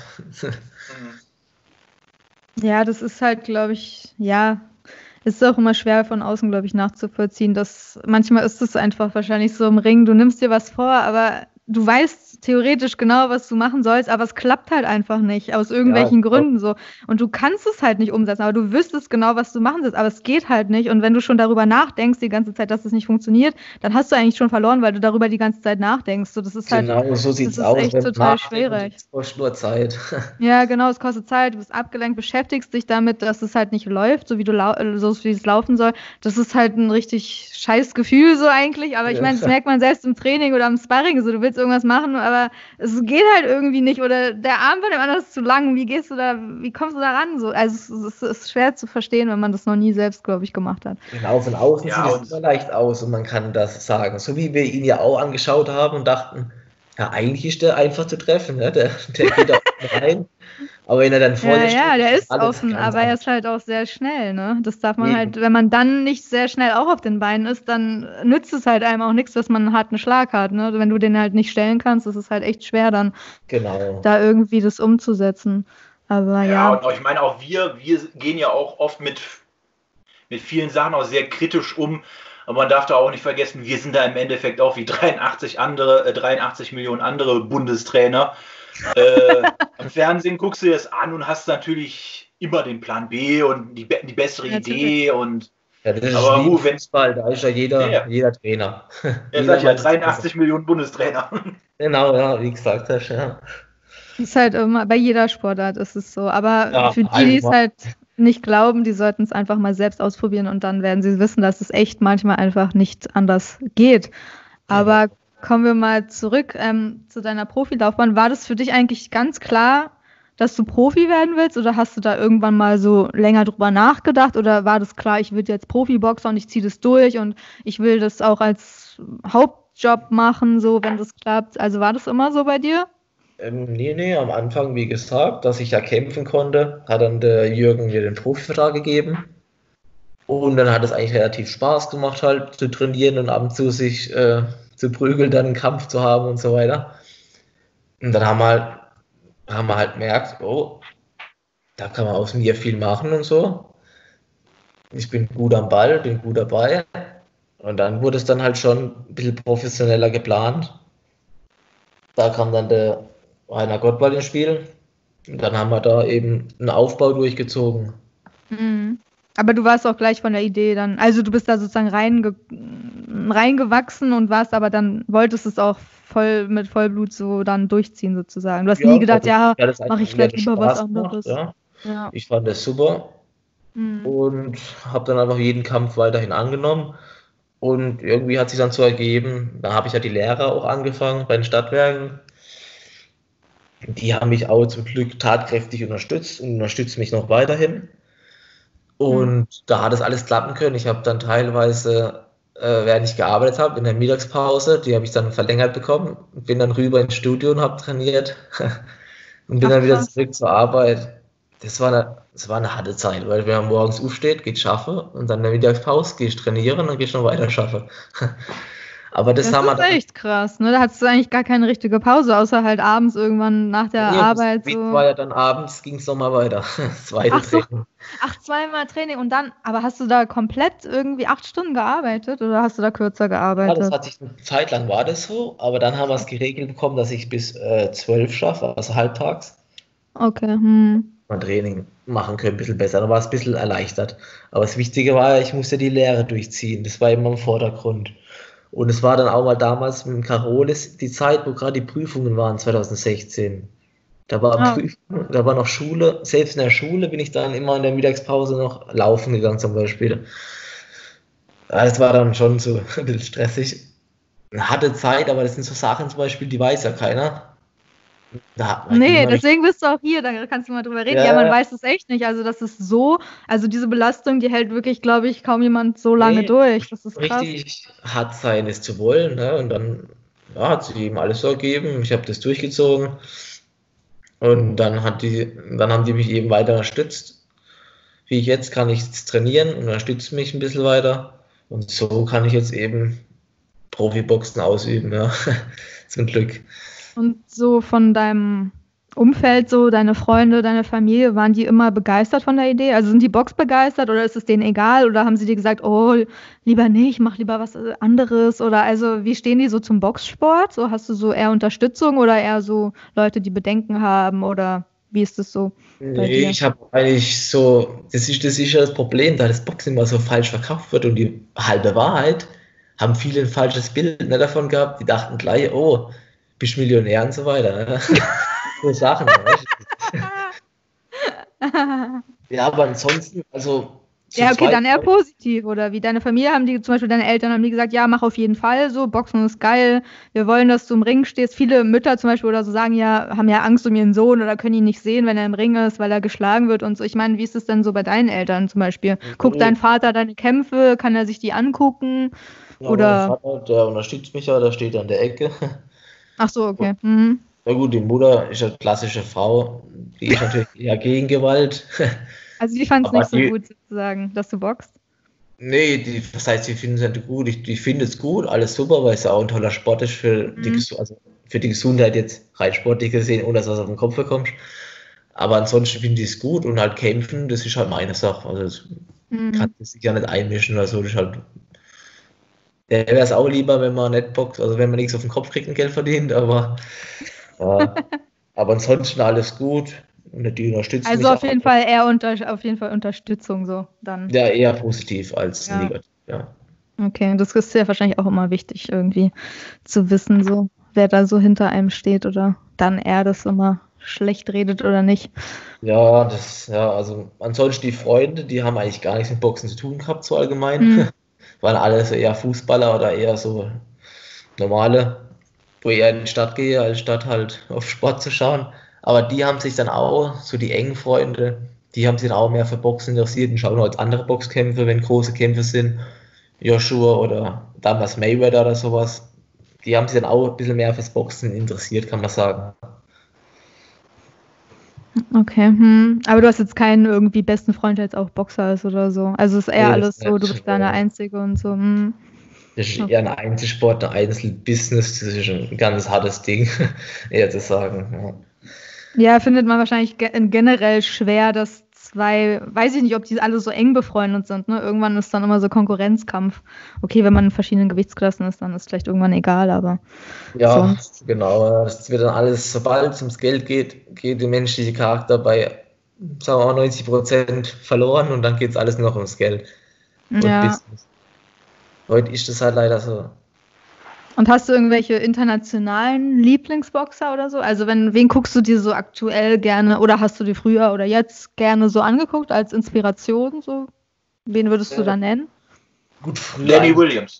[SPEAKER 2] Ja, das ist halt, glaube ich, ja, ist auch immer schwer von außen, glaube ich, nachzuvollziehen, dass manchmal ist es einfach wahrscheinlich so im Ring, du nimmst dir was vor, aber du weißt theoretisch genau, was du machen sollst, aber es klappt halt einfach nicht, aus irgendwelchen
[SPEAKER 5] Ja,
[SPEAKER 2] Gründen so. Und du kannst es halt nicht umsetzen, aber du wüsstest genau, was du machen sollst, aber es geht halt nicht. Und wenn du schon darüber nachdenkst die ganze Zeit, dass es nicht funktioniert, dann hast du eigentlich schon verloren, weil du darüber die ganze Zeit nachdenkst. So, das ist halt,
[SPEAKER 5] genau, so
[SPEAKER 2] das
[SPEAKER 5] sieht's
[SPEAKER 2] ist
[SPEAKER 5] aus,
[SPEAKER 2] echt
[SPEAKER 5] wenn man
[SPEAKER 2] total
[SPEAKER 5] nachdenkt,
[SPEAKER 2] schwierig.
[SPEAKER 5] es kostet nur Zeit.
[SPEAKER 2] Ja, genau, es kostet Zeit, du bist abgelenkt, beschäftigst dich damit, dass es halt nicht läuft, so wie du lau äh, so wie es laufen soll. Das ist halt ein richtig scheiß Gefühl so eigentlich, aber ich meine, das merkt man selbst im Training oder im Sparring, so du willst irgendwas machen, aber es geht halt irgendwie nicht oder der Arm bei dem anderen ist zu lang, wie gehst du da, wie kommst du da ran? So, also es, es ist schwer zu verstehen, wenn man das noch nie selbst, glaube ich, gemacht hat.
[SPEAKER 5] Genau, von außen
[SPEAKER 4] Ja,
[SPEAKER 5] sieht
[SPEAKER 4] und-
[SPEAKER 5] es immer leicht aus und man kann das sagen. So wie wir ihn ja auch angeschaut haben und dachten, ja, eigentlich ist der einfach zu treffen, ne? Der, der geht da oben rein. Aber wenn er dann vor
[SPEAKER 2] Ja,
[SPEAKER 5] dir steht,
[SPEAKER 2] ja, der ist
[SPEAKER 5] alles
[SPEAKER 2] offen,
[SPEAKER 5] ganz
[SPEAKER 2] aber er
[SPEAKER 5] anders.
[SPEAKER 2] ist halt auch sehr schnell, ne? Das darf man
[SPEAKER 5] Eben.
[SPEAKER 2] halt, wenn man dann nicht sehr schnell auch auf den Beinen ist, dann nützt es halt einem auch nichts, dass man einen harten Schlag hat, ne? Wenn du den halt nicht stellen kannst, ist es halt echt schwer, dann
[SPEAKER 5] Genau.
[SPEAKER 2] da irgendwie das umzusetzen. Aber
[SPEAKER 4] Ja,
[SPEAKER 2] ja,
[SPEAKER 4] und auch, ich meine, auch wir, wir gehen ja auch oft mit, mit vielen Sachen auch sehr kritisch um. Aber man darf da auch nicht vergessen, wir sind da im Endeffekt auch wie dreiundachtzig andere, äh, dreiundachtzig Millionen andere Bundestrainer. äh, Im Fernsehen guckst du dir das an und hast natürlich immer den Plan B und die, be- die bessere
[SPEAKER 2] Natürlich.
[SPEAKER 4] Idee. Und
[SPEAKER 5] Ja, das ist
[SPEAKER 4] Aber
[SPEAKER 5] wie
[SPEAKER 4] hu,
[SPEAKER 5] im
[SPEAKER 4] wenn-
[SPEAKER 5] Fußball, da ist ja jeder,
[SPEAKER 4] Ja, ja.
[SPEAKER 5] jeder Trainer.
[SPEAKER 4] ja,
[SPEAKER 5] Jeder
[SPEAKER 4] sag ich ja,
[SPEAKER 5] weiß es
[SPEAKER 4] dreiundachtzig Millionen Bundestrainer.
[SPEAKER 5] besser. Genau, ja, wie gesagt hast, ja.
[SPEAKER 2] ist halt immer, bei jeder Sportart ist es so. Aber
[SPEAKER 5] Ja,
[SPEAKER 2] für die, die es
[SPEAKER 5] allgemein.
[SPEAKER 2] halt nicht glauben, die sollten es einfach mal selbst ausprobieren und dann werden sie wissen, dass es echt manchmal einfach nicht anders geht. Aber kommen wir mal zurück ähm, zu deiner Profilaufbahn. War das für dich eigentlich ganz klar, dass du Profi werden willst oder hast du da irgendwann mal so länger drüber nachgedacht oder war das klar, ich will jetzt Profiboxer und ich ziehe das durch und ich will das auch als Hauptjob machen, so wenn das klappt? Also war das immer so bei dir?
[SPEAKER 5] Ähm, nee, nee, am Anfang, wie gesagt, dass ich ja kämpfen konnte, hat dann der Jürgen mir den Profivertrag gegeben. Und dann hat es eigentlich relativ Spaß gemacht, halt zu trainieren und ab und zu sich äh, zu prügeln, dann einen Kampf zu haben und so weiter. Und dann haben wir halt, haben wir halt gemerkt, oh, da kann man aus mir viel machen und so. Ich bin gut am Ball, bin gut dabei. Und dann wurde es dann halt schon ein bisschen professioneller geplant. Da kam dann der Rainer Gottwald ins Spiel. Und dann haben wir da eben einen Aufbau durchgezogen.
[SPEAKER 2] Mhm. Aber du warst auch gleich von der Idee dann, also du bist da sozusagen reinge reingewachsen und warst aber dann, wolltest es auch voll mit Vollblut so dann durchziehen sozusagen. Du hast nie gedacht, ja,
[SPEAKER 5] ja, das
[SPEAKER 2] mach ich
[SPEAKER 5] mir
[SPEAKER 2] vielleicht
[SPEAKER 5] hat
[SPEAKER 2] lieber
[SPEAKER 5] Spaß
[SPEAKER 2] was
[SPEAKER 5] gemacht,
[SPEAKER 2] anderes.
[SPEAKER 5] ja.
[SPEAKER 2] Ja.
[SPEAKER 5] Ich fand das super
[SPEAKER 2] Mhm.
[SPEAKER 5] und habe dann einfach jeden Kampf weiterhin angenommen. Und irgendwie hat sich dann so ergeben, da habe ich ja die Lehrer auch angefangen bei den Stadtwerken. Die haben mich auch zum Glück tatkräftig unterstützt und unterstützen mich noch weiterhin. Und da hat es alles klappen können. Ich habe dann teilweise, äh, während ich gearbeitet habe, in der Mittagspause, die habe ich dann verlängert bekommen, bin dann rüber ins Studio und habe trainiert und bin
[SPEAKER 2] Ach,
[SPEAKER 5] dann wieder
[SPEAKER 2] krass.
[SPEAKER 5] zurück zur Arbeit. Das war eine, das war eine harte Zeit, weil wenn man morgens aufsteht, geht schaffen und dann in der Mittagspause gehst trainieren und dann gehst du noch weiter schaffen. Aber das,
[SPEAKER 2] Das
[SPEAKER 5] haben wir
[SPEAKER 2] ist
[SPEAKER 5] dann.
[SPEAKER 2] echt krass, ne? Da hattest du eigentlich gar keine richtige Pause, außer halt abends irgendwann nach der
[SPEAKER 5] Nee,
[SPEAKER 2] Arbeit
[SPEAKER 5] das
[SPEAKER 2] so.
[SPEAKER 5] war ja dann abends, ging es nochmal weiter. Das zweite
[SPEAKER 2] Ach so.
[SPEAKER 5] Training.
[SPEAKER 2] Ach, zweimal Training und dann, aber hast du da komplett irgendwie acht Stunden gearbeitet oder hast du da kürzer
[SPEAKER 5] Ja, das
[SPEAKER 2] gearbeitet?
[SPEAKER 5] hat sich eine Zeit lang war das so, aber dann haben wir es geregelt bekommen, dass ich bis äh, zwölf schaffe, also halbtags,
[SPEAKER 2] Okay, hm.
[SPEAKER 5] mein Training machen können, ein bisschen besser. Da war es ein bisschen erleichtert. Aber das Wichtige war, ich musste die Lehre durchziehen. Das war immer im Vordergrund. Und es war dann auch mal damals mit dem Carolis die Zeit, wo gerade die Prüfungen waren, zwanzig sechzehn. Da war
[SPEAKER 2] Ah.
[SPEAKER 5] Prüfung, da war noch Schule. Selbst in der Schule bin ich dann immer in der Mittagspause noch laufen gegangen zum Beispiel. Ja, das war dann schon so ein bisschen stressig. Hatte Zeit, aber das sind so Sachen zum Beispiel, die weiß ja keiner. Da, da ging
[SPEAKER 2] Nee,
[SPEAKER 5] man nicht-
[SPEAKER 2] deswegen bist du auch hier, da kannst du mal drüber reden. Ja,
[SPEAKER 5] Ja.
[SPEAKER 2] man weiß es echt nicht. Also das ist so, also diese Belastung, die hält wirklich, glaube ich, kaum jemand so lange
[SPEAKER 5] Nee,
[SPEAKER 2] durch. Das ist krass.
[SPEAKER 5] richtig hat sein, es zu wollen. Ne? Und dann ja, hat sie eben alles so ergeben. Ich habe das durchgezogen. Und dann, hat die, dann haben die mich eben weiter unterstützt. Wie ich jetzt kann ich jetzt trainieren und unterstützt mich ein bisschen weiter. Und so kann ich jetzt eben Profiboxen ausüben. Ja. Zum Glück.
[SPEAKER 2] Und so von deinem Umfeld so, deine Freunde, deine Familie, waren die immer begeistert von der Idee? Also sind die Box begeistert oder ist es denen egal? Oder haben sie dir gesagt, oh, lieber nicht, mach lieber was anderes? Oder also, wie stehen die so zum Boxsport? So, hast du so eher Unterstützung oder eher so Leute, die Bedenken haben? Oder wie ist das so bei
[SPEAKER 5] Nee,
[SPEAKER 2] dir?
[SPEAKER 5] ich habe eigentlich so, das ist, das ist ja das Problem, da das Boxen immer so falsch verkauft wird und die halbe Wahrheit, haben viele ein falsches Bild, ne, davon gehabt. Die dachten gleich, oh, bist Millionär und so weiter. Ne? So Sachen. Ne? Ja, aber ansonsten, also. zu
[SPEAKER 2] Ja, okay,
[SPEAKER 5] zweit-
[SPEAKER 2] dann eher positiv. Oder wie deine Familie, haben die, zum Beispiel deine Eltern, haben die gesagt, ja, mach auf jeden Fall so, Boxen ist geil, wir wollen, dass du im Ring stehst. Viele Mütter zum Beispiel oder so sagen ja, haben ja Angst um ihren Sohn oder können ihn nicht sehen, wenn er im Ring ist, weil er geschlagen wird und so. Ich meine, wie ist es denn so bei deinen Eltern zum Beispiel? Guckt dein Vater deine Kämpfe, kann er sich die angucken?
[SPEAKER 5] Ja,
[SPEAKER 2] Oder-
[SPEAKER 5] mein Vater, der unterstützt mich ja, der steht an der Ecke.
[SPEAKER 2] Ach so, okay. Mhm.
[SPEAKER 5] Na gut, die Mutter ist eine klassische Frau, die ist natürlich eher gegen Gewalt.
[SPEAKER 2] Also die fand es
[SPEAKER 5] Aber
[SPEAKER 2] nicht so
[SPEAKER 5] die-
[SPEAKER 2] gut sozusagen, dass du boxst.
[SPEAKER 5] Nee, die, das heißt, sie finden es nicht gut. Ich, ich finde es gut, alles super, weil es ja auch ein toller Sport ist für, die,
[SPEAKER 2] Mhm.
[SPEAKER 5] Gesu- also für die Gesundheit jetzt rein sportlich gesehen, ohne dass du was auf den Kopf bekommst. Aber ansonsten finde ich es gut und halt kämpfen, das ist halt meine Sache. Also das
[SPEAKER 2] Mhm.
[SPEAKER 5] kann sich ja nicht einmischen oder so. Das ist halt, der wäre es auch lieber, wenn man nicht boxt, also wenn man nichts auf den Kopf kriegt und Geld verdient, aber ja, aber ansonsten alles gut und die unterstützen
[SPEAKER 2] Also
[SPEAKER 5] mich
[SPEAKER 2] auf
[SPEAKER 5] auch.
[SPEAKER 2] jeden Fall eher unter, auf jeden Fall Unterstützung so dann.
[SPEAKER 5] Ja, eher positiv als
[SPEAKER 2] Ja.
[SPEAKER 5] negativ, ja.
[SPEAKER 2] Okay, das ist ja wahrscheinlich auch immer wichtig, irgendwie zu wissen, so, wer da so hinter einem steht oder dann er das immer schlecht redet oder nicht.
[SPEAKER 5] Ja, das, ja, also ansonsten die Freunde, die haben eigentlich gar nichts mit Boxen zu tun gehabt, so allgemein.
[SPEAKER 2] Mhm.
[SPEAKER 5] Waren alle so eher Fußballer oder eher so normale, wo ich eher in die Stadt gehe, als statt halt auf Sport zu schauen. Aber die haben sich dann auch, so die engen Freunde, die haben sich dann auch mehr für Boxen interessiert und schauen heute andere Boxkämpfe, wenn große Kämpfe sind. Joshua oder damals Mayweather oder sowas. Die haben sich dann auch ein bisschen mehr fürs Boxen interessiert, kann man sagen.
[SPEAKER 2] Okay, hm. Aber du hast jetzt keinen irgendwie besten Freund, der jetzt auch Boxer ist oder so. Also ist eher
[SPEAKER 5] Nee,
[SPEAKER 2] alles
[SPEAKER 5] das
[SPEAKER 2] so, du
[SPEAKER 5] nicht.
[SPEAKER 2] bist da eine Einzige und so. Hm.
[SPEAKER 5] Das ist
[SPEAKER 2] Okay.
[SPEAKER 5] eher ein Einzelsport, ein Einzelbusiness, das ist ein ganz hartes Ding, eher zu sagen.
[SPEAKER 2] Ja, findet man wahrscheinlich ge generell schwer, dass zwei, weiß ich nicht, ob die alle so eng befreundet sind, ne? Irgendwann ist dann immer so Konkurrenzkampf. Okay, wenn man in verschiedenen Gewichtsklassen ist, dann ist vielleicht irgendwann egal, aber
[SPEAKER 5] Ja,
[SPEAKER 2] sonst.
[SPEAKER 5] genau. Das wird dann alles, sobald es ums Geld geht, geht der menschliche Charakter bei, sagen wir mal, neunzig Prozent verloren und dann geht es alles nur noch ums Geld und
[SPEAKER 2] Ja.
[SPEAKER 5] Business. Heute ist das halt leider so.
[SPEAKER 2] Und hast du irgendwelche internationalen Lieblingsboxer oder so? Also wenn, wen guckst du dir so aktuell gerne oder hast du dir früher oder jetzt gerne so angeguckt als Inspiration? So? Wen würdest du
[SPEAKER 5] Ja.
[SPEAKER 2] da nennen?
[SPEAKER 5] Gut, früher.
[SPEAKER 4] Danny Williams.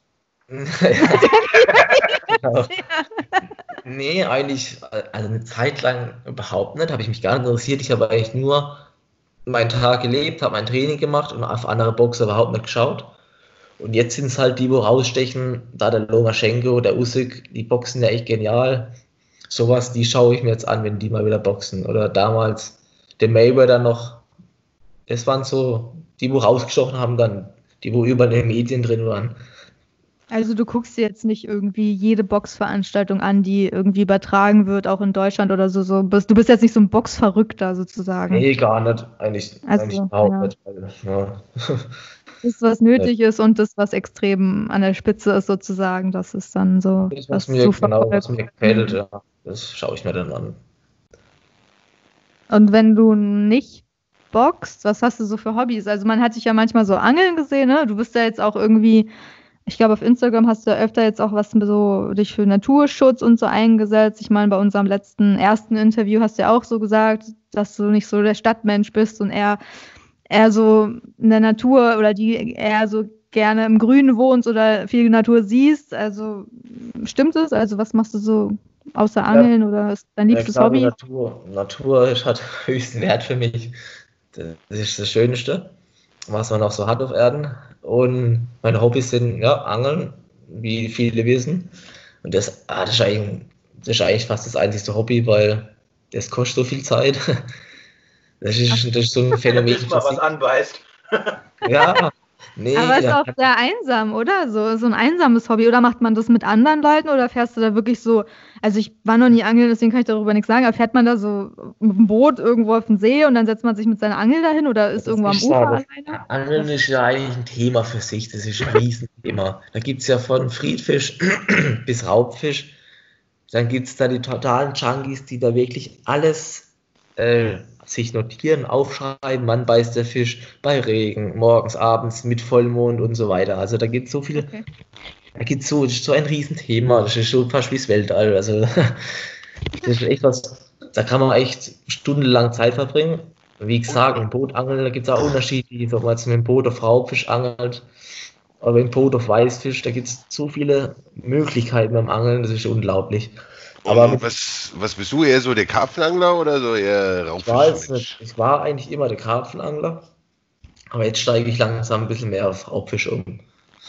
[SPEAKER 5] Genau. Nee, eigentlich, also eine Zeit lang überhaupt nicht, habe ich mich gar nicht interessiert. Ich habe eigentlich nur meinen Tag gelebt, habe mein Training gemacht und auf andere Boxer überhaupt nicht geschaut. Und jetzt sind es halt die, wo rausstechen, da der Lomachenko, der Usyk, die boxen ja echt genial. Sowas, die schaue ich mir jetzt an, wenn die mal wieder boxen. Oder damals der Mayweather noch, das waren so, die, wo rausgestochen haben dann, die, wo überall in den Medien drin waren.
[SPEAKER 2] Also du guckst dir jetzt nicht irgendwie jede Boxveranstaltung an, die irgendwie übertragen wird, auch in Deutschland oder so. so. Bist- Du bist jetzt nicht so ein Boxverrückter sozusagen.
[SPEAKER 5] Nee, gar nicht. Eigentlich,
[SPEAKER 2] Also,
[SPEAKER 5] eigentlich überhaupt
[SPEAKER 2] ja.
[SPEAKER 5] nicht. weil, Ja.
[SPEAKER 2] Das, was nötig ist und das, was extrem an der Spitze ist sozusagen, das ist dann so,
[SPEAKER 5] Das,
[SPEAKER 2] was
[SPEAKER 5] was mir,
[SPEAKER 2] du
[SPEAKER 5] genau, was
[SPEAKER 2] verfolgst.
[SPEAKER 5] mir gefällt, ja, das schaue ich mir dann an.
[SPEAKER 2] Und wenn du nicht boxst, was hast du so für Hobbys? Also man hat dich ja manchmal so angeln gesehen, ne? Du bist ja jetzt auch irgendwie, ich glaube auf Instagram hast du ja öfter jetzt auch was so dich für Naturschutz und so eingesetzt. Ich meine, bei unserem letzten ersten Interview hast du ja auch so gesagt, dass du nicht so der Stadtmensch bist und eher, eher so in der Natur oder die eher so gerne im Grünen wohnst oder viel Natur siehst. Also stimmt es? Also was machst du so außer Angeln oder ist dein liebstes
[SPEAKER 5] Ja, klar, die
[SPEAKER 2] Hobby?
[SPEAKER 5] Natur, Natur ist, hat höchsten Wert für mich. Das ist das Schönste, was man noch so hat auf Erden. Und meine Hobbys sind ja Angeln, wie viele wissen. Und das, ah, das, ist eigentlich, das ist eigentlich fast das einzige Hobby, weil das kostet so viel Zeit. Das ist, das ist so ein Phänomen.
[SPEAKER 4] Bis mal was anbeißt.
[SPEAKER 5] Ja, Nee,
[SPEAKER 2] Aber ist
[SPEAKER 5] da
[SPEAKER 2] auch sehr einsam, oder? So, so ein einsames Hobby. Oder macht man das mit anderen Leuten oder fährst du da wirklich so, also ich war noch nie angeln, deswegen kann ich darüber nichts sagen, aber fährt man da so mit dem Boot irgendwo auf den See und dann setzt man sich mit seiner Angel dahin oder ist
[SPEAKER 5] das
[SPEAKER 2] irgendwo am
[SPEAKER 5] ist
[SPEAKER 2] Ufer
[SPEAKER 5] ja, das
[SPEAKER 2] alleine?
[SPEAKER 5] Angeln ist ja eigentlich ein Thema für sich, das ist ein Riesenthema. Da gibt es ja von Friedfisch bis Raubfisch. Dann gibt es da die totalen Junkies, die da wirklich alles äh, sich notieren, aufschreiben, wann beißt der Fisch, bei Regen, morgens, abends, mit Vollmond und so weiter. Also da gibt es so viele,
[SPEAKER 2] Okay.
[SPEAKER 5] da gibt es so, das ist so ein Riesenthema, das ist schon fast wie das Weltall. Also das ist echt was, da kann man echt stundenlang Zeit verbringen. Wie gesagt, im Bootangeln, da gibt es auch Unterschiede, ob man jetzt mit dem Boot auf Raubfisch angelt, aber im Boot auf Weißfisch, da gibt es so viele Möglichkeiten beim Angeln, das ist unglaublich. Aber
[SPEAKER 3] Und
[SPEAKER 5] mit,
[SPEAKER 3] was, was bist du, eher so der Karpfenangler oder so eher
[SPEAKER 5] ich, war jetzt
[SPEAKER 3] Raubfischmensch?
[SPEAKER 5] nicht, ich war eigentlich immer der Karpfenangler, aber jetzt steige ich langsam ein bisschen mehr auf Raubfisch um.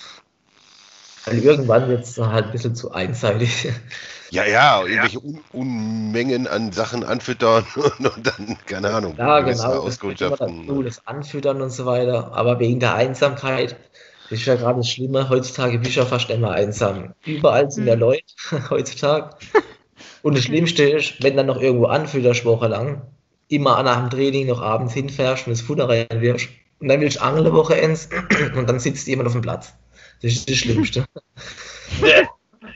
[SPEAKER 5] Weil irgendwann wird es halt ein bisschen zu einseitig.
[SPEAKER 3] Ja, ja, irgendwelche Un Unmengen an Sachen anfüttern und, und dann, keine Ahnung,
[SPEAKER 5] Ja,
[SPEAKER 3] gewisse
[SPEAKER 5] genau, das gehört immer dazu,
[SPEAKER 3] Auskundschaften.
[SPEAKER 5] das Anfüttern und so weiter. Aber wegen der Einsamkeit, das ist ja gerade das Schlimme, heutzutage bist du ja fast immer einsam. Überall sind ja
[SPEAKER 2] Hm.
[SPEAKER 5] Leute heutzutage. Und das Schlimmste ist, wenn dann noch irgendwo anfütterst, wochenlang, immer nach dem Training noch abends hinfährst und das Futter reinwirfst. Und dann willst du angeln Wochenends und dann sitzt jemand auf dem Platz. Das ist das Schlimmste.
[SPEAKER 4] Der,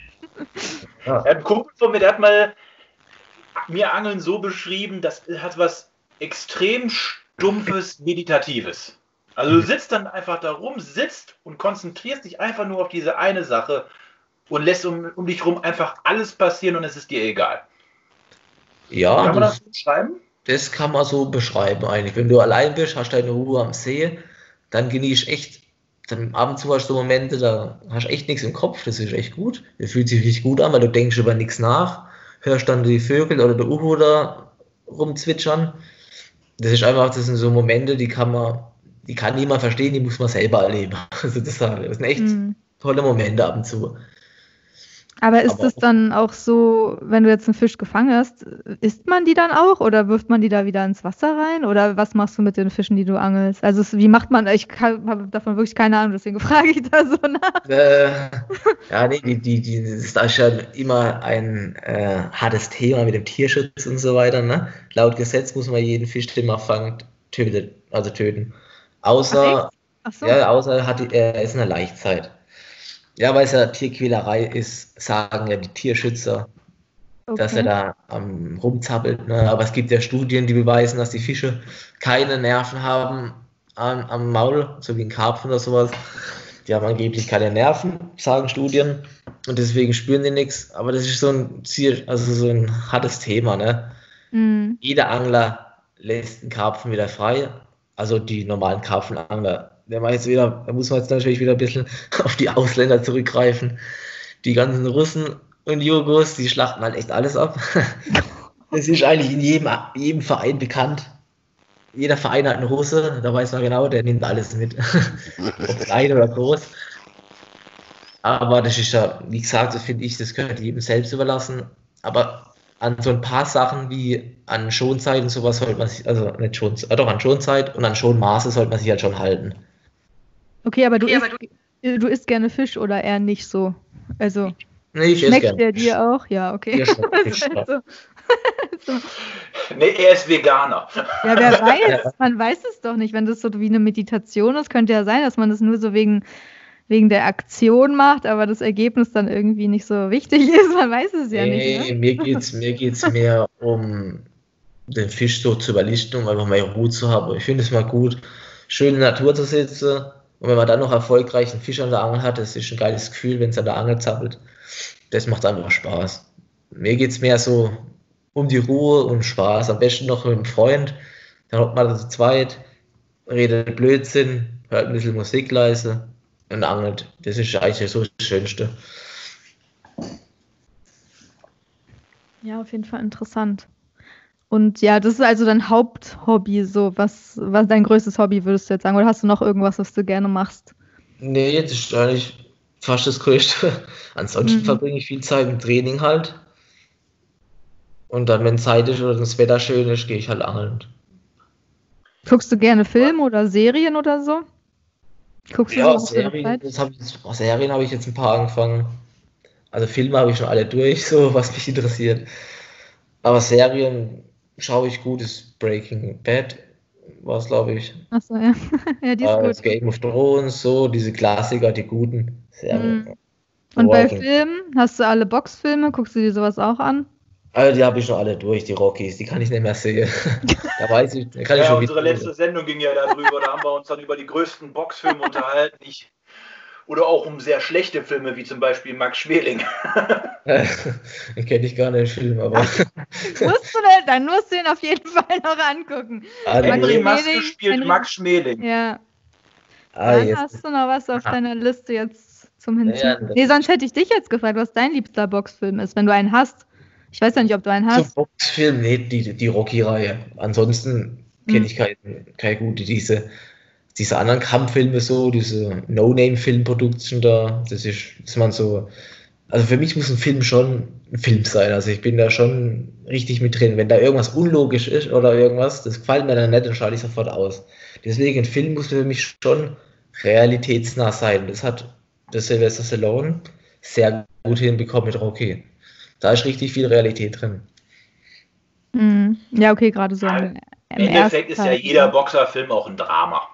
[SPEAKER 5] Ja.
[SPEAKER 4] ein Kumpel von mir, der hat mal mir Angeln so beschrieben, das hat was extrem Stumpfes, Meditatives. Also du sitzt dann einfach da rum, sitzt und konzentrierst dich einfach nur auf diese eine Sache und lässt um, um dich rum einfach alles passieren und es ist dir egal.
[SPEAKER 5] Ja,
[SPEAKER 4] Kann man
[SPEAKER 5] das,
[SPEAKER 4] das so beschreiben?
[SPEAKER 5] das kann man so beschreiben eigentlich. Wenn du allein bist, hast deine Ruhe am See, dann genießt echt, dann ab und zu hast du Momente, da hast du echt nichts im Kopf, das ist echt gut. Das fühlt sich richtig gut an, weil du denkst über nichts nach, hörst dann die Vögel oder der Uhu da rumzwitschern. Das ist einfach, das sind so Momente, die kann man, die kann niemand verstehen, die muss man selber erleben. Also das sind echt
[SPEAKER 2] Hm.
[SPEAKER 5] tolle Momente ab und zu.
[SPEAKER 2] Aber ist
[SPEAKER 5] Aber
[SPEAKER 2] es dann auch so, wenn du jetzt einen Fisch gefangen hast, isst man die dann auch oder wirft man die da wieder ins Wasser rein? Oder was machst du mit den Fischen, die du angelst? Also es, wie macht man, ich habe davon wirklich keine Ahnung, deswegen frage ich da so nach.
[SPEAKER 5] Äh, ja, nee, die, die, die, das ist da schon immer ein äh, hartes Thema mit dem Tierschutz und so weiter. Ne? Laut Gesetz muss man jeden Fisch, den man fangt, tötet, also töten. Außer,
[SPEAKER 2] Ach so.
[SPEAKER 5] ja, außer er, hat, die- er ist in der Laichzeit. Ja, weil es ja Tierquälerei ist, sagen ja die Tierschützer, dass er
[SPEAKER 2] Okay.
[SPEAKER 5] da am rumzappelt. Ne? Aber es gibt ja Studien, die beweisen, dass die Fische keine Nerven haben am, am Maul, so wie ein Karpfen oder sowas. Die haben angeblich keine Nerven, sagen Studien. Und deswegen spüren die nichts. Aber das ist so ein Ziel, also so ein hartes Thema. Ne?
[SPEAKER 2] Hm.
[SPEAKER 5] Jeder Angler lässt den Karpfen wieder frei. Also die normalen Karpfenangler. Der man jetzt wieder, da muss man jetzt natürlich wieder ein bisschen auf die Ausländer zurückgreifen. Die ganzen Russen und Jugos, die schlachten halt echt alles ab. Das ist eigentlich in jedem, jedem Verein bekannt. Jeder Verein hat einen Russe, da weiß man genau, der nimmt alles mit. Ob klein oder groß. Aber das ist ja, wie gesagt, das finde ich, das gehört jedem selbst überlassen. Aber an so ein paar Sachen wie an Schonzeit und sowas sollte man sich, also nicht Schonzeit, äh, doch an Schonzeit und an Schonmaße sollte man sich halt schon halten.
[SPEAKER 2] Okay, aber du isst, du isst gerne Fisch oder eher nicht so? Also
[SPEAKER 5] Nee, ich esse
[SPEAKER 2] schmeckt
[SPEAKER 5] gern
[SPEAKER 2] der
[SPEAKER 5] Fisch.
[SPEAKER 2] dir auch? Ja, okay.
[SPEAKER 5] Mir schmeckt Fisch, ja.
[SPEAKER 2] Also, so.
[SPEAKER 4] Nee, er ist Veganer.
[SPEAKER 2] Ja, wer weiß, man weiß es doch nicht, wenn das so wie eine Meditation ist, könnte ja sein, dass man das nur so wegen, wegen der Aktion macht, aber das Ergebnis dann irgendwie nicht so wichtig ist, man weiß es ja
[SPEAKER 5] Nee,
[SPEAKER 2] nicht. Ne?
[SPEAKER 5] mir geht's, mir geht's mehr um den Fisch so zu überlichten, um einfach mal Ruhe zu haben. Ich finde es mal gut, schön in der Natur zu sitzen und wenn man dann noch erfolgreich einen Fisch an der Angel hat, das ist ein geiles Gefühl, wenn es an der Angel zappelt. Das macht einfach Spaß. Mir geht's mehr so um die Ruhe und Spaß. Am besten noch mit einem Freund. Dann hockt man zu zweit, redet Blödsinn, hört ein bisschen Musik leise und angelt. Das ist eigentlich so das Schönste.
[SPEAKER 2] Ja, auf jeden Fall interessant. Und ja, das ist also dein Haupthobby, so was, was dein größtes Hobby, würdest du jetzt sagen? Oder hast du noch irgendwas, was du gerne machst?
[SPEAKER 5] Nee, das ist eigentlich fast das Größte. Ansonsten
[SPEAKER 2] Mhm.
[SPEAKER 5] verbringe ich viel Zeit im Training halt. Und dann, wenn Zeit ist oder das Wetter schön ist, gehe ich halt angeln.
[SPEAKER 2] Guckst du gerne Filme oder Serien oder so? Guckst du
[SPEAKER 5] Ja,
[SPEAKER 2] so auf der
[SPEAKER 5] Serien,
[SPEAKER 2] Zeit?
[SPEAKER 5] das hab ich jetzt, Serien habe ich jetzt ein paar angefangen. Also Filme habe ich schon alle durch, so was mich interessiert. Aber Serien schaue ich gut, ist Breaking Bad, war es, glaube ich.
[SPEAKER 2] Achso, ja. Ja, die ist
[SPEAKER 5] Äh,
[SPEAKER 2] gut.
[SPEAKER 5] Game of Thrones, so, diese Klassiker, die guten Serien.
[SPEAKER 2] Mhm. Und bei
[SPEAKER 5] Walking.
[SPEAKER 2] Filmen, hast du alle Boxfilme? Guckst du dir sowas auch an?
[SPEAKER 5] Also die habe ich schon alle durch, die Rockies, die kann ich nicht mehr sehen. Da weiß ich, da kann ich
[SPEAKER 4] Ja,
[SPEAKER 5] schon
[SPEAKER 4] unsere
[SPEAKER 5] wieder.
[SPEAKER 4] letzte Sendung ging ja darüber, da haben wir uns dann über die größten Boxfilme unterhalten. Ich, oder auch um sehr schlechte Filme, wie zum Beispiel Max Schmeling.
[SPEAKER 5] Den kenne ich gar nicht, den Film, aber.
[SPEAKER 2] Musst du denn, dann musst du ihn auf jeden Fall noch angucken.
[SPEAKER 5] Ah,
[SPEAKER 2] Max
[SPEAKER 4] Henry
[SPEAKER 2] Schmeling,
[SPEAKER 4] Maske spielt
[SPEAKER 2] Henry-
[SPEAKER 4] Max Schmeling.
[SPEAKER 2] Ja,
[SPEAKER 5] ah,
[SPEAKER 2] dann
[SPEAKER 5] jetzt.
[SPEAKER 2] hast du noch was auf
[SPEAKER 5] Aha.
[SPEAKER 2] deiner Liste jetzt zum Hinzu.
[SPEAKER 5] Ja, das-
[SPEAKER 2] Nee, sonst hätte ich dich jetzt gefragt, was dein liebster Boxfilm ist, wenn du einen hast. Ich weiß ja nicht, ob du einen
[SPEAKER 5] Zum
[SPEAKER 2] hast.
[SPEAKER 5] Boxfilm, nee, die, die Rocky-Reihe. Ansonsten kenne
[SPEAKER 2] Hm.
[SPEAKER 5] ich keine, keine gute, diese, diese anderen Kampffilme so, diese No-Name-Film-Production da, das ist, dass man so, also für mich muss ein Film schon ein Film sein, also ich bin da schon richtig mit drin. Wenn da irgendwas unlogisch ist oder irgendwas, das gefällt mir dann nicht, dann schalte ich sofort aus. Deswegen, ein Film muss für mich schon realitätsnah sein. Das hat der Sylvester Stallone sehr gut hinbekommen mit Rocky. Da ist richtig viel Realität drin.
[SPEAKER 2] Hm. Ja, okay, gerade so im,
[SPEAKER 4] Im
[SPEAKER 2] im
[SPEAKER 4] Endeffekt ist
[SPEAKER 2] ersten
[SPEAKER 4] ja
[SPEAKER 2] Teil.
[SPEAKER 4] jeder Boxerfilm auch ein Drama.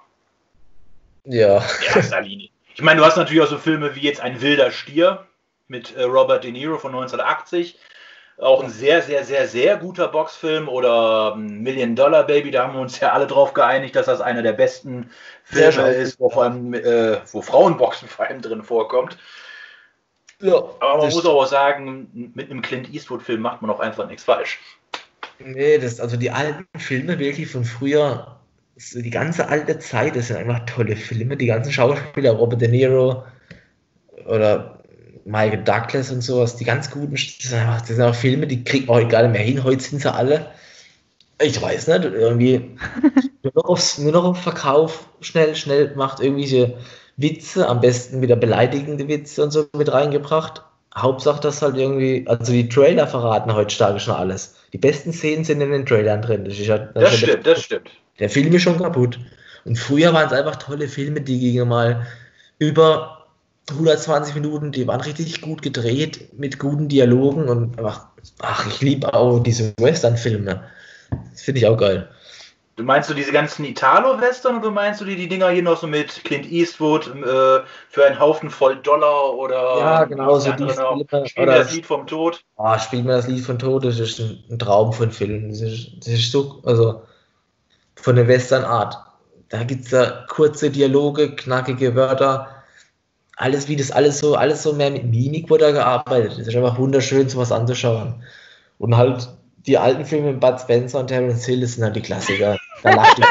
[SPEAKER 5] Ja.
[SPEAKER 4] In erster Linie. Ich meine, du hast natürlich auch so Filme wie jetzt Ein wilder Stier mit äh, Robert De Niro von neunzehnhundertachtzig. Auch ein sehr, sehr, sehr, sehr guter Boxfilm. Oder ähm, Million Dollar Baby, da haben wir uns ja alle drauf geeinigt, dass das einer der besten
[SPEAKER 5] Sehr
[SPEAKER 4] Filme
[SPEAKER 5] schön.
[SPEAKER 4] ist, wo, vor allem, äh, wo Frauenboxen vor allem drin vorkommt.
[SPEAKER 5] Ja,
[SPEAKER 4] Aber man
[SPEAKER 5] das-
[SPEAKER 4] muss auch sagen, mit einem Clint Eastwood-Film macht man auch einfach nichts falsch.
[SPEAKER 5] Nee, das, also die alten Filme wirklich von früher, so die ganze alte Zeit, das sind einfach tolle Filme. Die ganzen Schauspieler, Robert De Niro oder Michael Douglas und sowas, die ganz guten, das sind einfach, das sind auch Filme, die kriegt man heute gar nicht mehr hin. Heute sind sie alle, ich weiß nicht, irgendwie nur noch, aufs, nur noch auf Verkauf schnell, schnell macht irgendwelche Witze, am besten wieder beleidigende Witze und so mit reingebracht. Hauptsache, dass halt irgendwie, also die Trailer verraten heutzutage schon alles. Die besten Szenen sind in den Trailern drin. Das, ist ja,
[SPEAKER 4] Das
[SPEAKER 5] ist ja
[SPEAKER 4] stimmt, das stimmt.
[SPEAKER 5] Der Film ist schon kaputt. Und früher waren es einfach tolle Filme, die gingen mal über hundertzwanzig Minuten, die waren richtig gut gedreht, mit guten Dialogen und einfach, ach, ich liebe auch diese Western-Filme. Das finde ich auch geil.
[SPEAKER 4] Du meinst du diese ganzen Italo-Western oder meinst du die, die Dinger hier noch so mit Clint Eastwood äh, für einen Haufen voll Dollar oder
[SPEAKER 5] Ja, genau, so
[SPEAKER 4] die
[SPEAKER 5] die
[SPEAKER 4] anderen auch?
[SPEAKER 5] Filme,
[SPEAKER 4] Spiel mir
[SPEAKER 5] oder-
[SPEAKER 4] das Lied vom Tod.
[SPEAKER 5] Ah, spielt mir das Lied von Tod, das ist ein, ein Traum von Film. Das ist, das ist so, also von der Western-Art. Da gibt es da kurze Dialoge, knackige Wörter, alles wie das alles so, alles so mehr mit Mimik wurde da gearbeitet. Das ist einfach wunderschön, sowas anzuschauen. Und halt die alten Filme mit Bud Spencer und Terence Hill, das sind halt die Klassiker. Da lacht ich.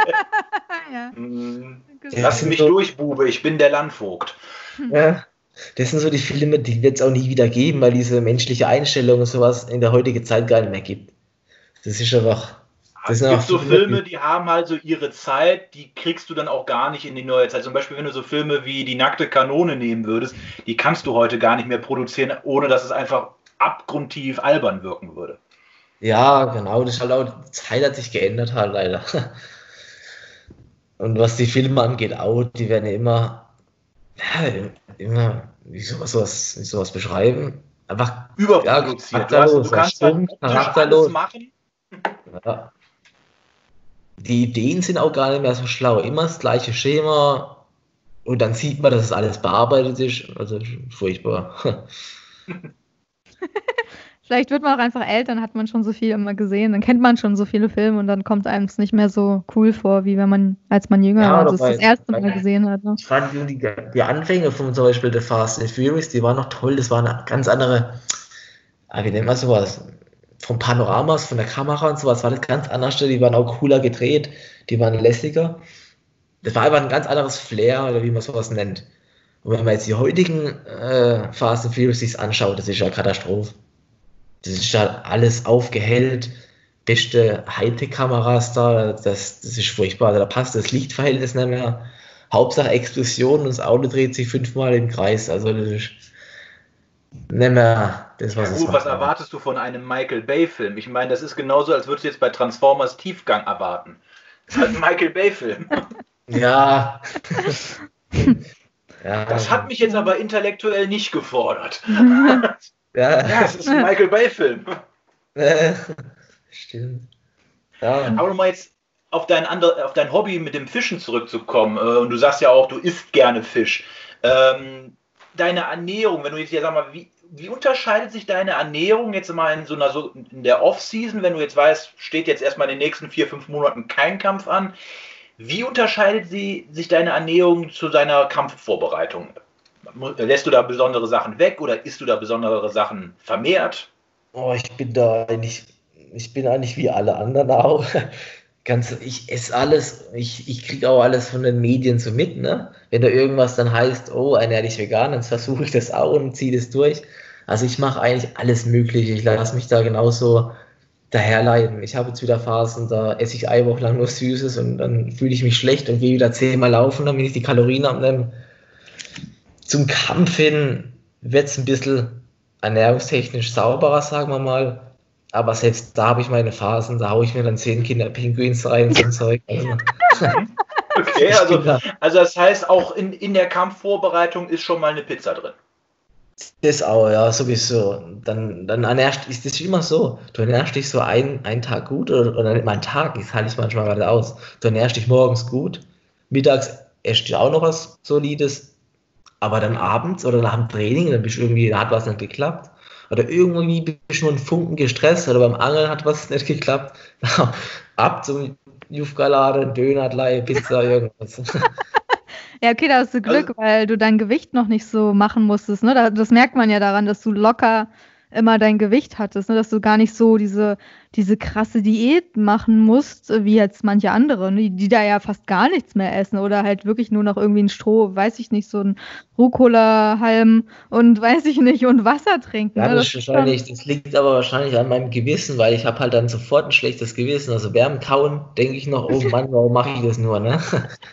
[SPEAKER 2] Ja,
[SPEAKER 4] Hm,
[SPEAKER 5] Ja,
[SPEAKER 4] Lass
[SPEAKER 5] sind
[SPEAKER 4] mich
[SPEAKER 5] so-
[SPEAKER 4] durch, Bube, ich bin der Landvogt.
[SPEAKER 5] Ja. Das sind so die Filme, die wird es auch nie wieder geben, weil diese menschliche Einstellung und sowas in der heutigen Zeit gar nicht mehr gibt. Das ist einfach. Das
[SPEAKER 4] Es
[SPEAKER 5] sind
[SPEAKER 4] gibt
[SPEAKER 5] auch
[SPEAKER 4] so
[SPEAKER 5] Filme,
[SPEAKER 4] Filme, die haben halt so ihre Zeit, die kriegst du dann auch gar nicht in die neue Zeit. Zum Beispiel, wenn du so Filme wie Die nackte Kanone nehmen würdest, die kannst du heute gar nicht mehr produzieren, ohne dass es einfach abgrundtief albern wirken würde.
[SPEAKER 5] Ja, genau, das ist halt auch, die Zeit hat sich geändert halt leider. Und was die Filme angeht, auch, die werden ja immer, ja, immer, wie soll man sowas, wie sowas beschreiben? Einfach,
[SPEAKER 4] Überproduziert.
[SPEAKER 5] Ja,
[SPEAKER 4] du, hast, du
[SPEAKER 5] charakterlos,
[SPEAKER 4] kannst halt
[SPEAKER 5] stumpf,
[SPEAKER 4] optisch
[SPEAKER 5] charakterlos.
[SPEAKER 4] alles machen.
[SPEAKER 5] ja. Die Ideen sind auch gar nicht mehr so schlau. Immer das gleiche Schema und dann sieht man, dass es alles bearbeitet ist. Also furchtbar.
[SPEAKER 2] vielleicht wird man auch einfach älter, dann hat man schon so viel immer gesehen, dann kennt man schon so viele Filme und dann kommt einem es nicht mehr so cool vor, wie wenn man, als man jünger
[SPEAKER 5] Ja,
[SPEAKER 2] war,
[SPEAKER 5] oder
[SPEAKER 2] das
[SPEAKER 5] bei-
[SPEAKER 2] das erste Mal
[SPEAKER 5] bei-
[SPEAKER 2] gesehen hat. Ne?
[SPEAKER 5] Ich fand die, die Anfänge von zum Beispiel The Fast and Furious, die waren noch toll. Das war eine ganz andere, ah, wie nennt man sowas? Vom Panoramas, von der Kamera und sowas war das ganz anders. Die waren auch cooler gedreht, die waren lässiger. Das war einfach ein ganz anderes Flair, oder wie man sowas nennt. Und wenn man jetzt die heutigen äh, Fast and Furious sich anschaut, das ist ja eine Katastrophe. Das ist ja alles aufgehellt, beste Hightech-Kameras da, das, das ist furchtbar. Also da passt das Lichtverhältnis nicht mehr. Hauptsache Explosion und das Auto dreht sich fünfmal im Kreis. Also das ist nicht mehr das, was
[SPEAKER 4] Ja,
[SPEAKER 5] es
[SPEAKER 4] gut,
[SPEAKER 5] war.
[SPEAKER 4] was erwartest du von einem Michael Bay-Film? Ich meine, das ist genauso, als würdest du jetzt bei Transformers Tiefgang erwarten. Das ist halt ein Michael Bay-Film.
[SPEAKER 5] Ja, Ja,
[SPEAKER 4] Das hat mich jetzt aber intellektuell nicht gefordert.
[SPEAKER 5] ja,
[SPEAKER 4] Ja, es ist ein Michael Bay-Film.
[SPEAKER 5] äh, stimmt. Ja,
[SPEAKER 4] Aber nochmal jetzt auf dein, andere, auf dein Hobby mit dem Fischen zurückzukommen. Äh, und du sagst ja auch, du isst gerne Fisch. Ähm, deine Ernährung, wenn du jetzt hier sag mal, wie, wie unterscheidet sich deine Ernährung jetzt mal in so einer so in der Off-Season, wenn du jetzt weißt, steht jetzt erstmal in den nächsten vier, fünf Monaten kein Kampf an? Wie unterscheidet sie, sich deine Ernährung zu deiner Kampfvorbereitung? Lässt du da besondere Sachen weg oder isst du da besondere Sachen vermehrt?
[SPEAKER 5] oh, ich bin da eigentlich, ich bin eigentlich wie alle anderen auch. Ganz, ich esse alles, ich, ich kriege auch alles von den Medien so mit, ne? Wenn da irgendwas dann heißt, oh, ernähr dich vegan, dann versuche ich das auch und ziehe das durch. Also ich mache eigentlich alles Mögliche. Ich lasse mich da genauso daherleiten. Ich habe jetzt wieder Phasen, da esse ich eine Woche lang nur Süßes und dann fühle ich mich schlecht und gehe wieder zehnmal laufen, damit ich die Kalorien abnehme. Zum Kampf hin wird es ein bisschen ernährungstechnisch sauberer, sagen wir mal. Aber selbst da habe ich meine Phasen, da haue ich mir dann zehn Kinderpinguins rein und so ein Zeug. Also,
[SPEAKER 4] Okay,
[SPEAKER 5] ich
[SPEAKER 4] also,
[SPEAKER 5] bin da,
[SPEAKER 4] also das heißt, auch in, in der Kampfvorbereitung ist schon mal eine Pizza drin.
[SPEAKER 5] das auch, ja, sowieso. Dann, dann ernährst ist das immer so. Du ernährst dich so einen, einen Tag gut oder, oder nicht mal einen Tag, das halte ich manchmal gerade aus. Du ernährst dich morgens gut, mittags esst du auch noch was Solides, aber dann abends oder nach dem Training, dann bist du irgendwie, da hat was nicht geklappt. Oder irgendwie bist du nur einen Funken gestresst oder beim Angeln hat was nicht geklappt. Ab zum Jufka-Laden, Döner, Pizza, irgendwas.
[SPEAKER 2] Ja, okay, da hast du Glück, weil du dein Gewicht noch nicht so machen musstest. Ne? Da, das merkt man ja daran, dass du locker immer dein Gewicht hattest, ne? Dass du gar nicht so diese, diese krasse Diät machen musst, äh, wie jetzt manche andere, ne? Die, die da ja fast gar nichts mehr essen oder halt wirklich nur noch irgendwie ein Stroh, weiß ich nicht, so ein Rucola-Halm und weiß ich nicht, und Wasser trinken.
[SPEAKER 5] Ja,
[SPEAKER 2] Ne?
[SPEAKER 5] das,
[SPEAKER 2] Das
[SPEAKER 5] ist
[SPEAKER 2] ist schon,
[SPEAKER 5] wahrscheinlich, das liegt aber wahrscheinlich an meinem Gewissen, weil ich habe halt dann sofort ein schlechtes Gewissen. Also während Kauen denke ich noch, oh Mann, warum mache ich das nur, ne?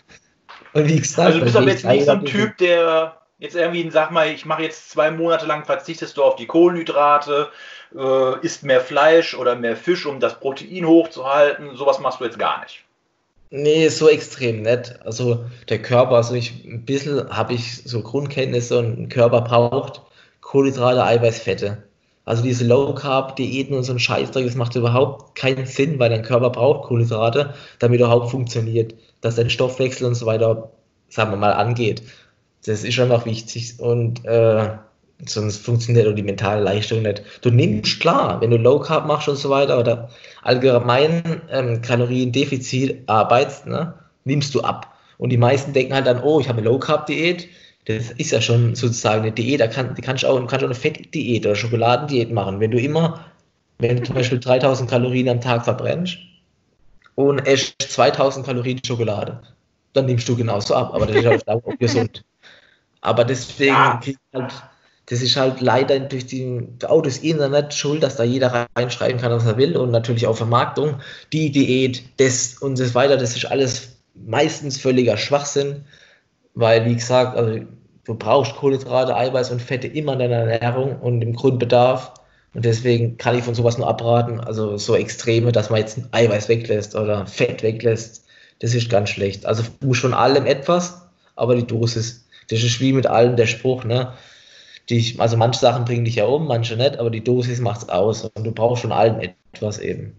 [SPEAKER 5] Und wie gesagt,
[SPEAKER 4] Also du bist
[SPEAKER 5] dann
[SPEAKER 4] aber
[SPEAKER 5] gehe ich
[SPEAKER 4] jetzt nicht so ein
[SPEAKER 5] drei
[SPEAKER 4] Typ, der jetzt irgendwie, sag mal, ich mache jetzt zwei Monate lang, verzichtest du auf die Kohlenhydrate, äh, isst mehr Fleisch oder mehr Fisch, um das Protein hochzuhalten. Sowas machst du jetzt gar nicht.
[SPEAKER 5] Nee, so extrem nicht. Also der Körper, also ich ein bisschen habe ich so Grundkenntnisse und ein Körper braucht Kohlenhydrate, Eiweiß, Fette. Also diese Low-Carb-Diäten und so ein Scheißdreck, das macht überhaupt keinen Sinn, weil dein Körper braucht Kohlenhydrate, damit er überhaupt funktioniert, dass dein Stoffwechsel und so weiter, sagen wir mal, angeht. Das ist schon noch wichtig und äh, sonst funktioniert auch die mentale Leistung nicht. Du nimmst, klar, wenn du Low Carb machst und so weiter oder allgemein ähm, Kaloriendefizit arbeitest, ne, nimmst du ab. Und die meisten denken halt dann, oh, ich habe eine Low Carb Diät. Das ist ja schon sozusagen eine Diät. Da kann, die kannst du auch, kannst auch eine Fettdiät oder Schokoladendiät machen. Wenn du immer, wenn du zum Beispiel dreitausend Kalorien am Tag verbrennst und esst zweitausend Kalorien Schokolade, dann nimmst du genauso ab. Aber das ist halt auf Dauer gesund. Aber deswegen,
[SPEAKER 4] Ja.
[SPEAKER 5] halt, das ist halt leider durch die, auch das Internet schuld, dass da jeder reinschreiben kann, was er will und natürlich auch Vermarktung, die Diät, das und so weiter, das ist alles meistens völliger Schwachsinn, weil, wie gesagt, also du brauchst Kohlenhydrate, Eiweiß und Fette immer in deiner Ernährung und im Grundbedarf und deswegen kann ich von sowas nur abraten, also so Extreme, dass man jetzt Eiweiß weglässt oder Fett weglässt, das ist ganz schlecht. Also du musst von allem etwas, aber die Dosis. Das ist wie mit allem der Spruch, ne? Die, also manche Sachen bringen dich ja um, manche nicht, aber die Dosis macht's aus und du brauchst von allem etwas eben.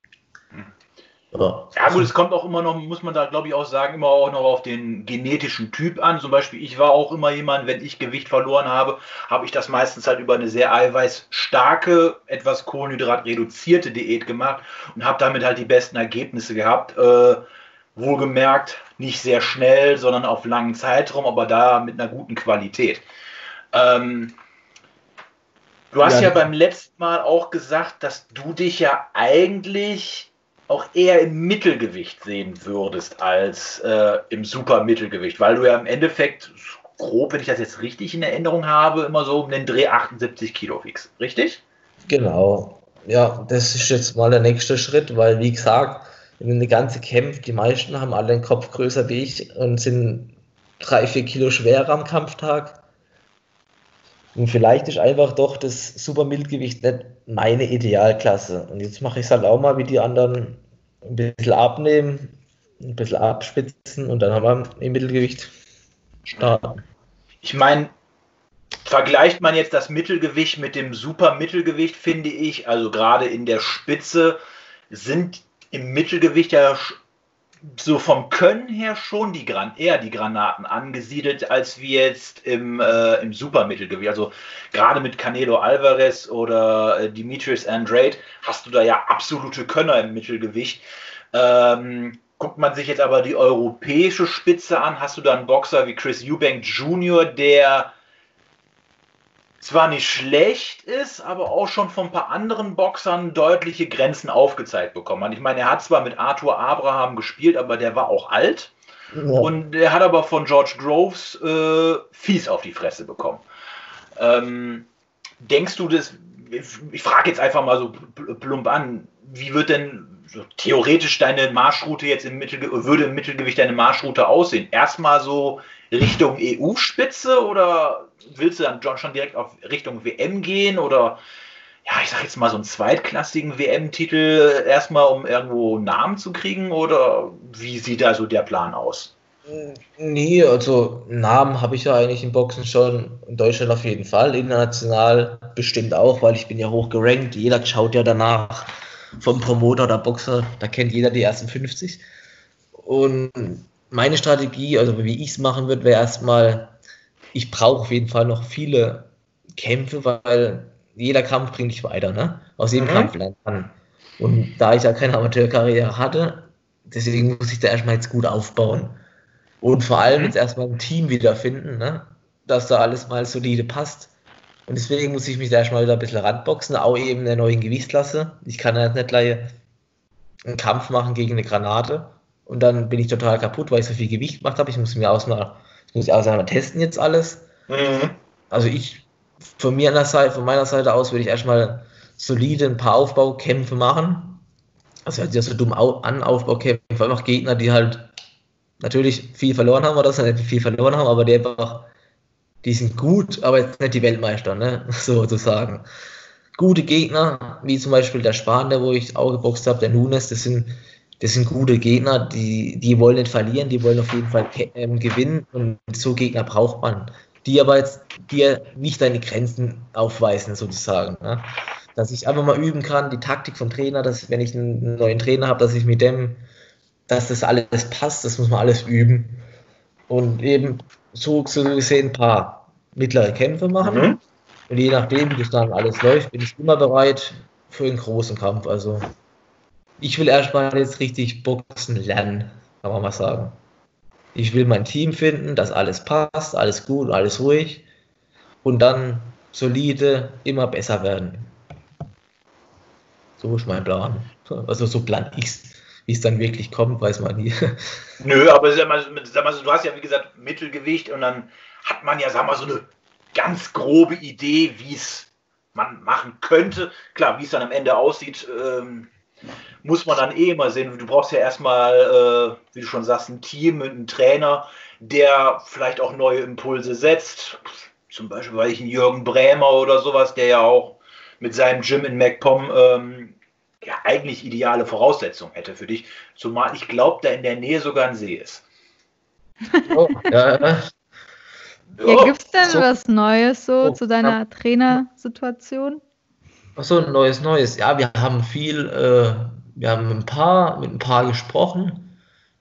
[SPEAKER 5] Ja.
[SPEAKER 4] Ja gut, es kommt auch immer noch, muss man da glaube ich auch sagen, immer auch noch auf den genetischen Typ an. Zum Beispiel, ich war auch immer jemand, wenn ich Gewicht verloren habe, habe ich das meistens halt über eine sehr eiweißstarke, etwas kohlenhydratreduzierte Diät gemacht und habe damit halt die besten Ergebnisse gehabt. Äh, wohlgemerkt, nicht sehr schnell, sondern auf langen Zeitraum, aber da mit einer guten Qualität. Ähm, du hast ja,
[SPEAKER 5] Ja.
[SPEAKER 4] beim letzten Mal auch gesagt, dass du dich ja eigentlich auch eher im Mittelgewicht sehen würdest als äh, im Supermittelgewicht, weil du ja im Endeffekt, grob, wenn ich das jetzt richtig in Erinnerung habe, immer so um den Dreh achtundsiebzig Kilo wiegst, richtig?
[SPEAKER 5] Genau. Ja, das ist jetzt mal der nächste Schritt, weil wie gesagt, wenn eine ganze kämpft, die meisten haben alle einen Kopf größer wie ich und sind drei, vier Kilo schwerer am Kampftag. Und vielleicht ist einfach doch das Supermittelgewicht nicht meine Idealklasse. Und jetzt mache ich es halt auch mal wie die anderen ein bisschen abnehmen, ein bisschen abspitzen und dann haben wir im Mittelgewicht. starten.
[SPEAKER 4] Ich meine, vergleicht man jetzt das Mittelgewicht mit dem Super-Mittelgewicht, finde ich, also gerade in der Spitze sind im Mittelgewicht ja so vom Können her schon die Gran eher die Granaten angesiedelt, als wie jetzt im, äh, im Supermittelgewicht. Also gerade mit Canelo Alvarez oder äh, Demetrius Andrade hast du da ja absolute Könner im Mittelgewicht. Ähm, guckt man sich jetzt aber die europäische Spitze an, hast du da einen Boxer wie Chris Eubank Junior, der zwar nicht schlecht ist, aber auch schon von ein paar anderen Boxern deutliche Grenzen aufgezeigt bekommen hat. Ich meine, er hat zwar mit Arthur Abraham gespielt, aber der war auch alt. Ja. Und er hat aber von George Groves äh, fies auf die Fresse bekommen. Ähm, denkst du das, ich frage jetzt einfach mal so plump an, wie wird denn so theoretisch deine Marschroute jetzt im Mittelgewicht, würde im Mittelgewicht deine Marschroute aussehen? Erstmal so Richtung E U-Spitze oder willst du dann schon direkt auf Richtung W M gehen oder ja, ich sag jetzt mal so einen zweitklassigen W M-Titel erstmal, um irgendwo einen Namen zu kriegen oder wie sieht da so der Plan aus?
[SPEAKER 5] Nee, also Namen habe ich ja eigentlich im Boxen schon, in Deutschland auf jeden Fall, international bestimmt auch, weil ich bin ja hoch gerankt, jeder schaut ja danach vom Promoter oder Boxer, da kennt jeder die ersten fünfzig und meine Strategie, also wie ich es machen würde, wäre erstmal, ich brauche auf jeden Fall noch viele Kämpfe, weil jeder Kampf bringt dich weiter, ne? Aus jedem mhm. Kampf lernen kann. Und da ich ja keine Amateurkarriere hatte, deswegen muss ich da erstmal jetzt gut aufbauen. Und vor allem mhm. jetzt erstmal ein Team wiederfinden, ne? Dass da alles mal solide passt. Und deswegen muss ich mich da erstmal wieder ein bisschen ranboxen, auch eben in der neuen Gewichtsklasse. Ich kann jetzt nicht gleich einen Kampf machen gegen eine Granate und dann bin ich total kaputt, weil ich so viel Gewicht gemacht habe. Ich muss mir ausmal, ich muss ausmal testen jetzt alles. Mhm. Also ich, von mir an der Seite, von meiner Seite aus würde ich erstmal solide ein paar Aufbaukämpfe machen. Also hört sich ja so dumm an, Aufbaukämpfe, einfach Gegner, die halt natürlich viel verloren haben oder so, nicht viel verloren haben, aber die einfach, die sind gut, aber jetzt nicht die Weltmeister, ne, sozusagen. Gute Gegner, wie zum Beispiel der Spanier, wo ich auch geboxt habe, der Nunes, das sind, das sind gute Gegner, die, die wollen nicht verlieren, die wollen auf jeden Fall ähm, gewinnen und so Gegner braucht man, die aber jetzt dir nicht deine Grenzen aufweisen, sozusagen, ne? Dass ich einfach mal üben kann, die Taktik vom Trainer, dass wenn ich einen neuen Trainer habe, dass ich mit dem, dass das alles passt, das muss man alles üben und eben so, so gesehen ein paar mittlere Kämpfe machen. Mhm. Und je nachdem, wie das dann alles läuft, bin ich immer bereit für einen großen Kampf. Also ich will erstmal jetzt richtig Boxen lernen, kann man mal sagen. Ich will mein Team finden, dass alles passt, alles gut, alles ruhig und dann solide immer besser werden. So ist mein Plan. Also so plan ich's. Wie es dann wirklich kommt, weiß man nie.
[SPEAKER 4] Nö, aber sag mal, sag mal, du hast ja wie gesagt Mittelgewicht und dann hat man ja, sag mal, so eine ganz grobe Idee, wie es man machen könnte. Klar, wie es dann am Ende aussieht, ähm, muss man dann eh immer sehen. Du brauchst ja erstmal, äh, wie du schon sagst, ein Team mit einem Trainer, der vielleicht auch neue Impulse setzt. Zum Beispiel, weil ich einen Jürgen Brämer oder sowas, der ja auch mit seinem Gym in MacPom ähm, ja eigentlich ideale Voraussetzungen hätte für dich. Zumal ich glaube, da in der Nähe sogar ein See ist.
[SPEAKER 5] Oh, ja, ja.
[SPEAKER 2] Ja, gibt es denn so was Neues so oh, zu deiner ja. Trainersituation?
[SPEAKER 5] Achso, Neues, Neues. Ja, wir haben viel, äh, wir haben ein paar, mit ein paar gesprochen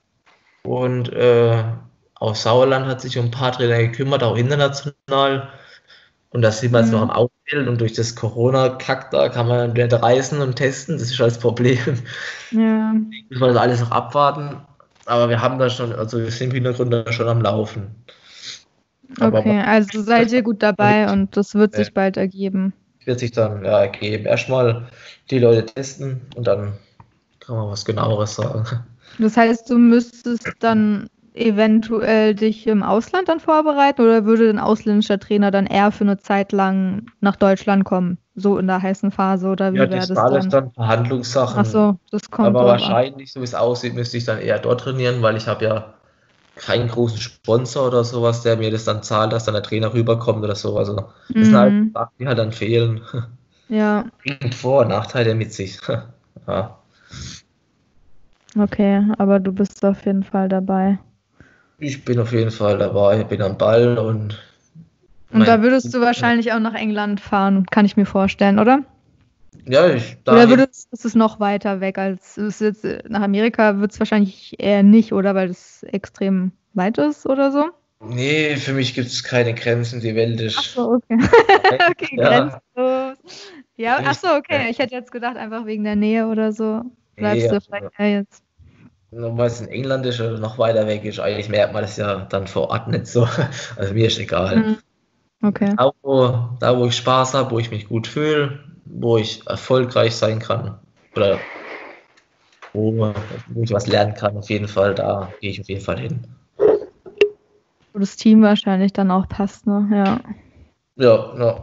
[SPEAKER 5] und äh, aus Sauerland hat sich um ein paar Trainer gekümmert, auch international. Und das sind wir jetzt mhm. noch am Aufstellen und durch das Corona-Kack da kann man nicht reisen und testen, das ist halt das Problem. Ja. Müssen wir das alles noch abwarten. Aber wir haben da schon, also wir sind im Hintergrund da schon am Laufen.
[SPEAKER 2] Aber okay, also seid ihr gut dabei und das wird sich bald ergeben.
[SPEAKER 5] Wird sich dann ja, ergeben. Erstmal die Leute testen und dann kann man was Genaueres sagen.
[SPEAKER 2] Das heißt, du müsstest dann eventuell dich im Ausland dann vorbereiten oder würde ein ausländischer Trainer dann eher für eine Zeit lang nach Deutschland kommen? So in der heißen Phase oder wie
[SPEAKER 5] ja,
[SPEAKER 2] wäre das dann?
[SPEAKER 5] Ja, das alles dann Verhandlungssachen.
[SPEAKER 2] Ach so, das kommt
[SPEAKER 5] aber wahrscheinlich, so wie es aussieht, müsste ich dann eher dort trainieren, weil ich habe ja keinen großen Sponsor oder sowas, der mir das dann zahlt, dass dann der Trainer rüberkommt oder so. Also das mhm. sind halt Sachen, die halt dann fehlen.
[SPEAKER 2] Ja.
[SPEAKER 5] Bringt Vor- und Nachteile mit sich. Ja.
[SPEAKER 2] Okay, aber du bist auf jeden Fall dabei.
[SPEAKER 5] Ich bin auf jeden Fall dabei, bin am Ball und.
[SPEAKER 2] Und da würdest du wahrscheinlich auch nach England fahren, kann ich mir vorstellen, oder?
[SPEAKER 5] Ja, ich.
[SPEAKER 2] Oder würdest, ist es noch weiter weg als ist jetzt nach Amerika wird es wahrscheinlich eher nicht, oder? Weil es extrem weit ist oder so?
[SPEAKER 5] Nee, für mich gibt es keine Grenzen, die Welt ist.
[SPEAKER 2] Ach so, okay. okay,
[SPEAKER 5] Ja.
[SPEAKER 2] grenzlos. Ja,
[SPEAKER 5] Nicht-
[SPEAKER 2] ach so, okay. Ich hätte jetzt gedacht, einfach wegen der Nähe oder so. Bleibst
[SPEAKER 5] Nee,
[SPEAKER 2] du
[SPEAKER 5] also-
[SPEAKER 2] vielleicht eher jetzt.
[SPEAKER 5] Nur weil es in England ist oder noch weiter weg ist, eigentlich merkt man das ja dann vor Ort nicht so. Also mir ist egal.
[SPEAKER 2] Mhm. Okay.
[SPEAKER 5] Da wo, da, wo ich Spaß habe, wo ich mich gut fühle, wo ich erfolgreich sein kann oder wo, wo ich was lernen kann, auf jeden Fall, da gehe ich auf jeden Fall hin.
[SPEAKER 2] Wo das Team wahrscheinlich dann auch passt, ne? Ja.
[SPEAKER 5] Ja, ja.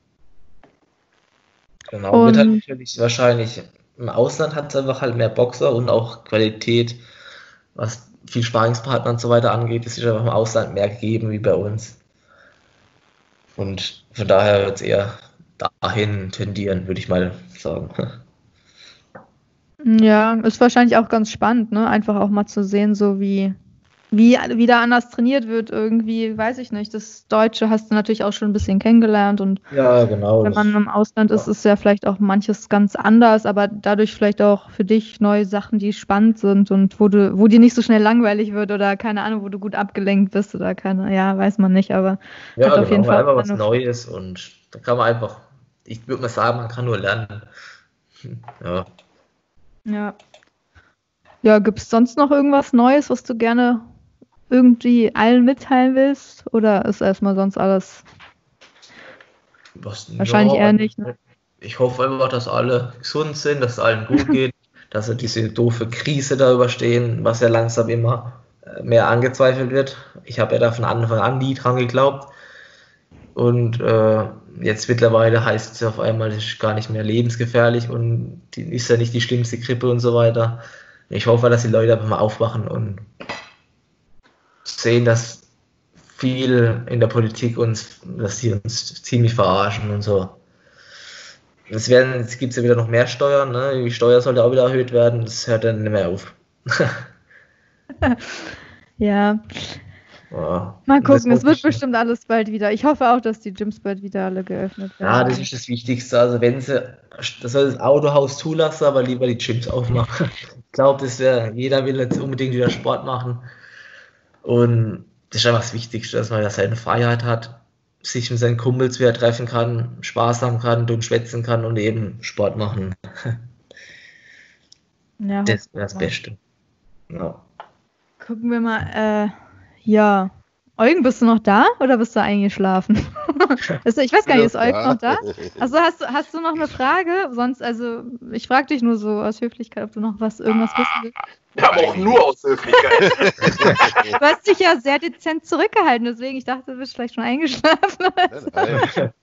[SPEAKER 5] Genau. Wird halt
[SPEAKER 2] Und
[SPEAKER 5] natürlich wahrscheinlich, im Ausland hat es einfach halt mehr Boxer und auch Qualität, was viel Sparringspartner und so weiter angeht, ist einfach im Ausland mehr gegeben wie bei uns. Und von daher wird es eher dahin tendieren, würde ich mal sagen.
[SPEAKER 2] ja, ist wahrscheinlich auch ganz spannend, ne? Einfach auch mal zu sehen, so wie, wie, wie da anders trainiert wird, irgendwie, weiß ich nicht. Das Deutsche hast du natürlich auch schon ein bisschen kennengelernt und
[SPEAKER 5] Ja, genau.
[SPEAKER 2] wenn man im Ausland ist, ist ja vielleicht auch manches ganz anders, aber dadurch vielleicht auch für dich neue Sachen, die spannend sind und wo du, wo dir nicht so schnell langweilig wird oder keine Ahnung, wo du gut abgelenkt bist oder keine, ja, weiß man nicht, aber
[SPEAKER 5] Ja,
[SPEAKER 2] hat auf jeden
[SPEAKER 5] genau,
[SPEAKER 2] Fall
[SPEAKER 5] einfach was
[SPEAKER 2] seine-
[SPEAKER 5] Neues und da kann man einfach, ich würde mal sagen, man kann nur lernen. Ja.
[SPEAKER 2] ja. Ja, gibt es sonst noch irgendwas Neues, was du gerne irgendwie allen mitteilen willst? Oder ist erstmal sonst alles?
[SPEAKER 5] Was,
[SPEAKER 2] Wahrscheinlich
[SPEAKER 5] ja,
[SPEAKER 2] eher nicht, ne?
[SPEAKER 5] Ich hoffe einfach, dass alle gesund sind, dass es allen gut geht, dass sie diese doofe Krise da überstehen, was ja langsam immer äh, mehr angezweifelt wird. Ich habe ja da von Anfang an nie dran geglaubt. Und äh, jetzt mittlerweile heißt es ja auf einmal, das ist gar nicht mehr lebensgefährlich und die ist ja nicht die schlimmste Grippe und so weiter. Ich hoffe, dass die Leute einfach mal aufwachen und sehen, dass viel in der Politik uns, dass sie uns ziemlich verarschen und so. Es werden, jetzt gibt es ja wieder noch mehr Steuern, ne? Die Steuer sollte auch wieder erhöht werden, das hört dann nicht mehr auf.
[SPEAKER 2] Ja,
[SPEAKER 5] Ja.
[SPEAKER 2] mal
[SPEAKER 5] Und das
[SPEAKER 2] gucken, es wird
[SPEAKER 5] hoffe ich-
[SPEAKER 2] bestimmt alles bald wieder. Ich hoffe auch, dass die Gyms bald wieder alle geöffnet werden.
[SPEAKER 5] Ja, das ist das Wichtigste. Also wenn sie, das soll das Autohaus zulassen, aber lieber die Gyms aufmachen. Ich glaube, das wäre, jeder will jetzt unbedingt wieder Sport machen. Und das ist einfach das Wichtigste, dass man wieder seine Freiheit hat, sich mit seinen Kumpels wieder treffen kann, Spaß haben kann, dumm schwätzen kann und eben Sport machen.
[SPEAKER 2] Ja,
[SPEAKER 5] Das wäre das Beste. Ja.
[SPEAKER 2] gucken wir mal. Äh, ja. Eugen, bist du noch da oder bist du eingeschlafen? Ist- ich weiß gar nicht, ist Eugen noch da? Also hast du, hast du noch eine Frage? Sonst, also ich frage dich nur so aus Höflichkeit, ob du noch was, irgendwas wissen willst.
[SPEAKER 4] Ja, aber auch nur aus Höflichkeit.
[SPEAKER 2] Du hast dich ja sehr dezent zurückgehalten, deswegen ich dachte, du bist vielleicht schon eingeschlafen.
[SPEAKER 3] Nein, nein.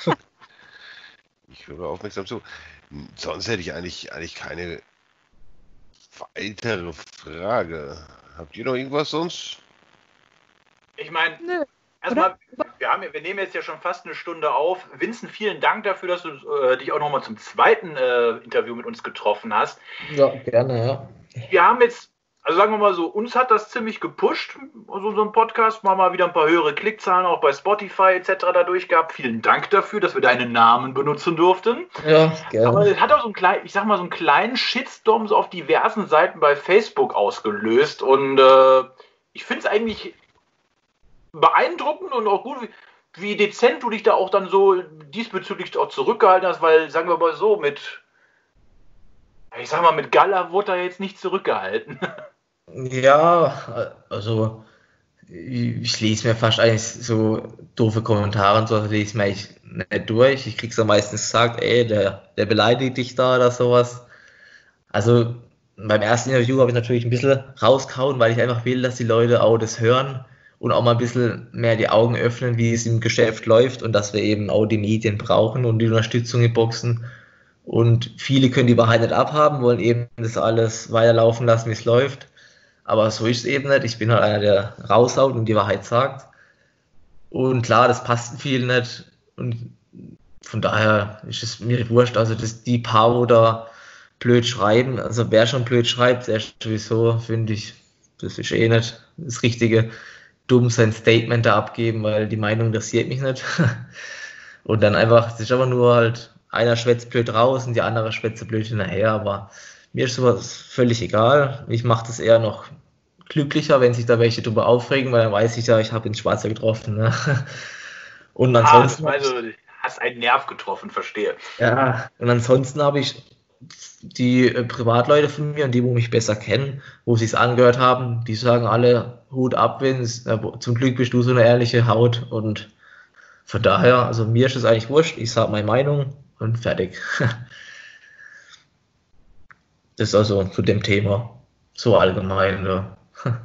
[SPEAKER 3] Ich höre aufmerksam zu. Sonst hätte ich eigentlich, eigentlich keine weitere Frage. Habt ihr noch irgendwas sonst?
[SPEAKER 4] Ich meine,
[SPEAKER 2] Nö.
[SPEAKER 4] erstmal, wir, haben, wir nehmen jetzt ja schon fast eine Stunde auf. Vincent, vielen Dank dafür, dass du äh, dich auch nochmal zum zweiten äh, Interview mit uns getroffen hast.
[SPEAKER 5] Ja, gerne, ja.
[SPEAKER 4] Wir haben jetzt, also sagen wir mal so, uns hat das ziemlich gepusht, so, so ein Podcast. Wir haben mal wieder ein paar höhere Klickzahlen auch bei Spotify et cetera dadurch gehabt. Vielen Dank dafür, dass wir deinen Namen benutzen durften.
[SPEAKER 5] Ja,
[SPEAKER 4] Aber
[SPEAKER 5] gerne.
[SPEAKER 4] es hat auch so einen kleinen, ich sag mal, so einen kleinen Shitstorm so auf diversen Seiten bei Facebook ausgelöst. Und äh, ich finde es eigentlich beeindruckend und auch gut, wie, wie dezent du dich da auch dann so diesbezüglich auch zurückgehalten hast, weil, sagen wir mal so, mit, ich sag mal, mit Galla wurde da jetzt nicht zurückgehalten.
[SPEAKER 5] Ja, also ich, ich lese mir fast eigentlich so doofe Kommentare und so, lese ich mir eigentlich nicht durch. Ich krieg's dann meistens gesagt, ey, der, der beleidigt dich da oder sowas. Also beim ersten Interview habe ich natürlich ein bisschen rausgehauen, weil ich einfach will, dass die Leute auch das hören und auch mal ein bisschen mehr die Augen öffnen, wie es im Geschäft läuft und dass wir eben auch die Medien brauchen und die Unterstützung im Boxen. Und viele können die Wahrheit nicht abhaben, wollen eben das alles weiterlaufen lassen, wie es läuft. Aber so ist es eben nicht. Ich bin halt einer, der raushaut und die Wahrheit sagt. Und klar, das passt vielen nicht. Und von daher ist es mir wurscht. Also das, die paar, wo da blöd schreiben, also wer schon blöd schreibt, der ist sowieso, finde ich, das ist eh nicht das Richtige, dumm sein Statement da abgeben, weil die Meinung interessiert mich nicht. Und dann einfach, es ist aber nur halt, einer schwätzt blöd raus und die andere schwätzt blöd hinterher, aber mir ist sowas völlig egal. Ich mache das eher noch glücklicher, wenn sich da welche drüber aufregen, weil dann weiß ich ja, ich habe ins Schwarze getroffen. Ne? Und ansonsten.
[SPEAKER 4] Ah, also, du hast einen Nerv getroffen, verstehe.
[SPEAKER 5] Ja, und ansonsten habe ich die äh, Privatleute von mir und die, wo mich besser kennen, wo sie es angehört haben, die sagen alle Hut ab, Vince, äh, zum Glück bist du so eine ehrliche Haut und von daher, also mir ist es eigentlich wurscht, ich sage meine Meinung und fertig. Das ist also zu dem Thema so allgemein. Ja.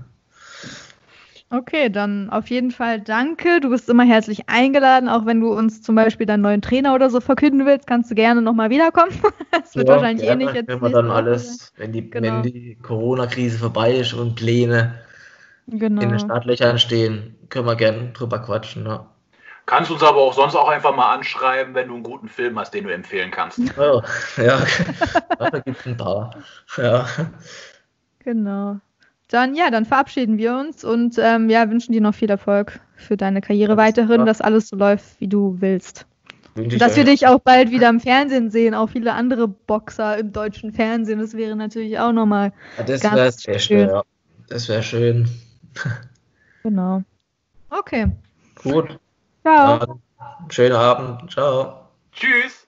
[SPEAKER 2] Okay, dann auf jeden Fall danke. Du bist immer herzlich eingeladen, auch wenn du uns zum Beispiel deinen neuen Trainer oder so verkünden willst, kannst du gerne nochmal wiederkommen. Das wird
[SPEAKER 5] Ja,
[SPEAKER 2] wahrscheinlich
[SPEAKER 5] gerne.
[SPEAKER 2] eh nicht jetzt.
[SPEAKER 5] Wenn wir dann alles, wenn die,
[SPEAKER 2] Genau.
[SPEAKER 5] wenn die Corona-Krise vorbei ist und Pläne
[SPEAKER 2] Genau.
[SPEAKER 5] in den Startlöchern stehen, können wir gerne drüber quatschen. Ja.
[SPEAKER 4] Kannst uns aber auch sonst auch einfach mal anschreiben, wenn du einen guten Film hast, den du empfehlen kannst.
[SPEAKER 5] Oh, ja, da gibt es ein paar. Ja.
[SPEAKER 2] Genau. Dann, ja, dann verabschieden wir uns und ähm, ja, wünschen dir noch viel Erfolg für deine Karriere weiterhin, dass alles so läuft, wie du willst. Und dass wir dich auch bald wieder im Fernsehen sehen, auch viele andere Boxer im deutschen Fernsehen, das wäre natürlich auch nochmal
[SPEAKER 5] Ja, das
[SPEAKER 2] ganz
[SPEAKER 5] wäre sehr
[SPEAKER 2] schön.
[SPEAKER 5] schön. Ja. Das wäre schön.
[SPEAKER 2] Genau. Okay.
[SPEAKER 5] Gut.
[SPEAKER 2] Ciao.
[SPEAKER 5] Dann, schönen Abend. Ciao.
[SPEAKER 4] Tschüss!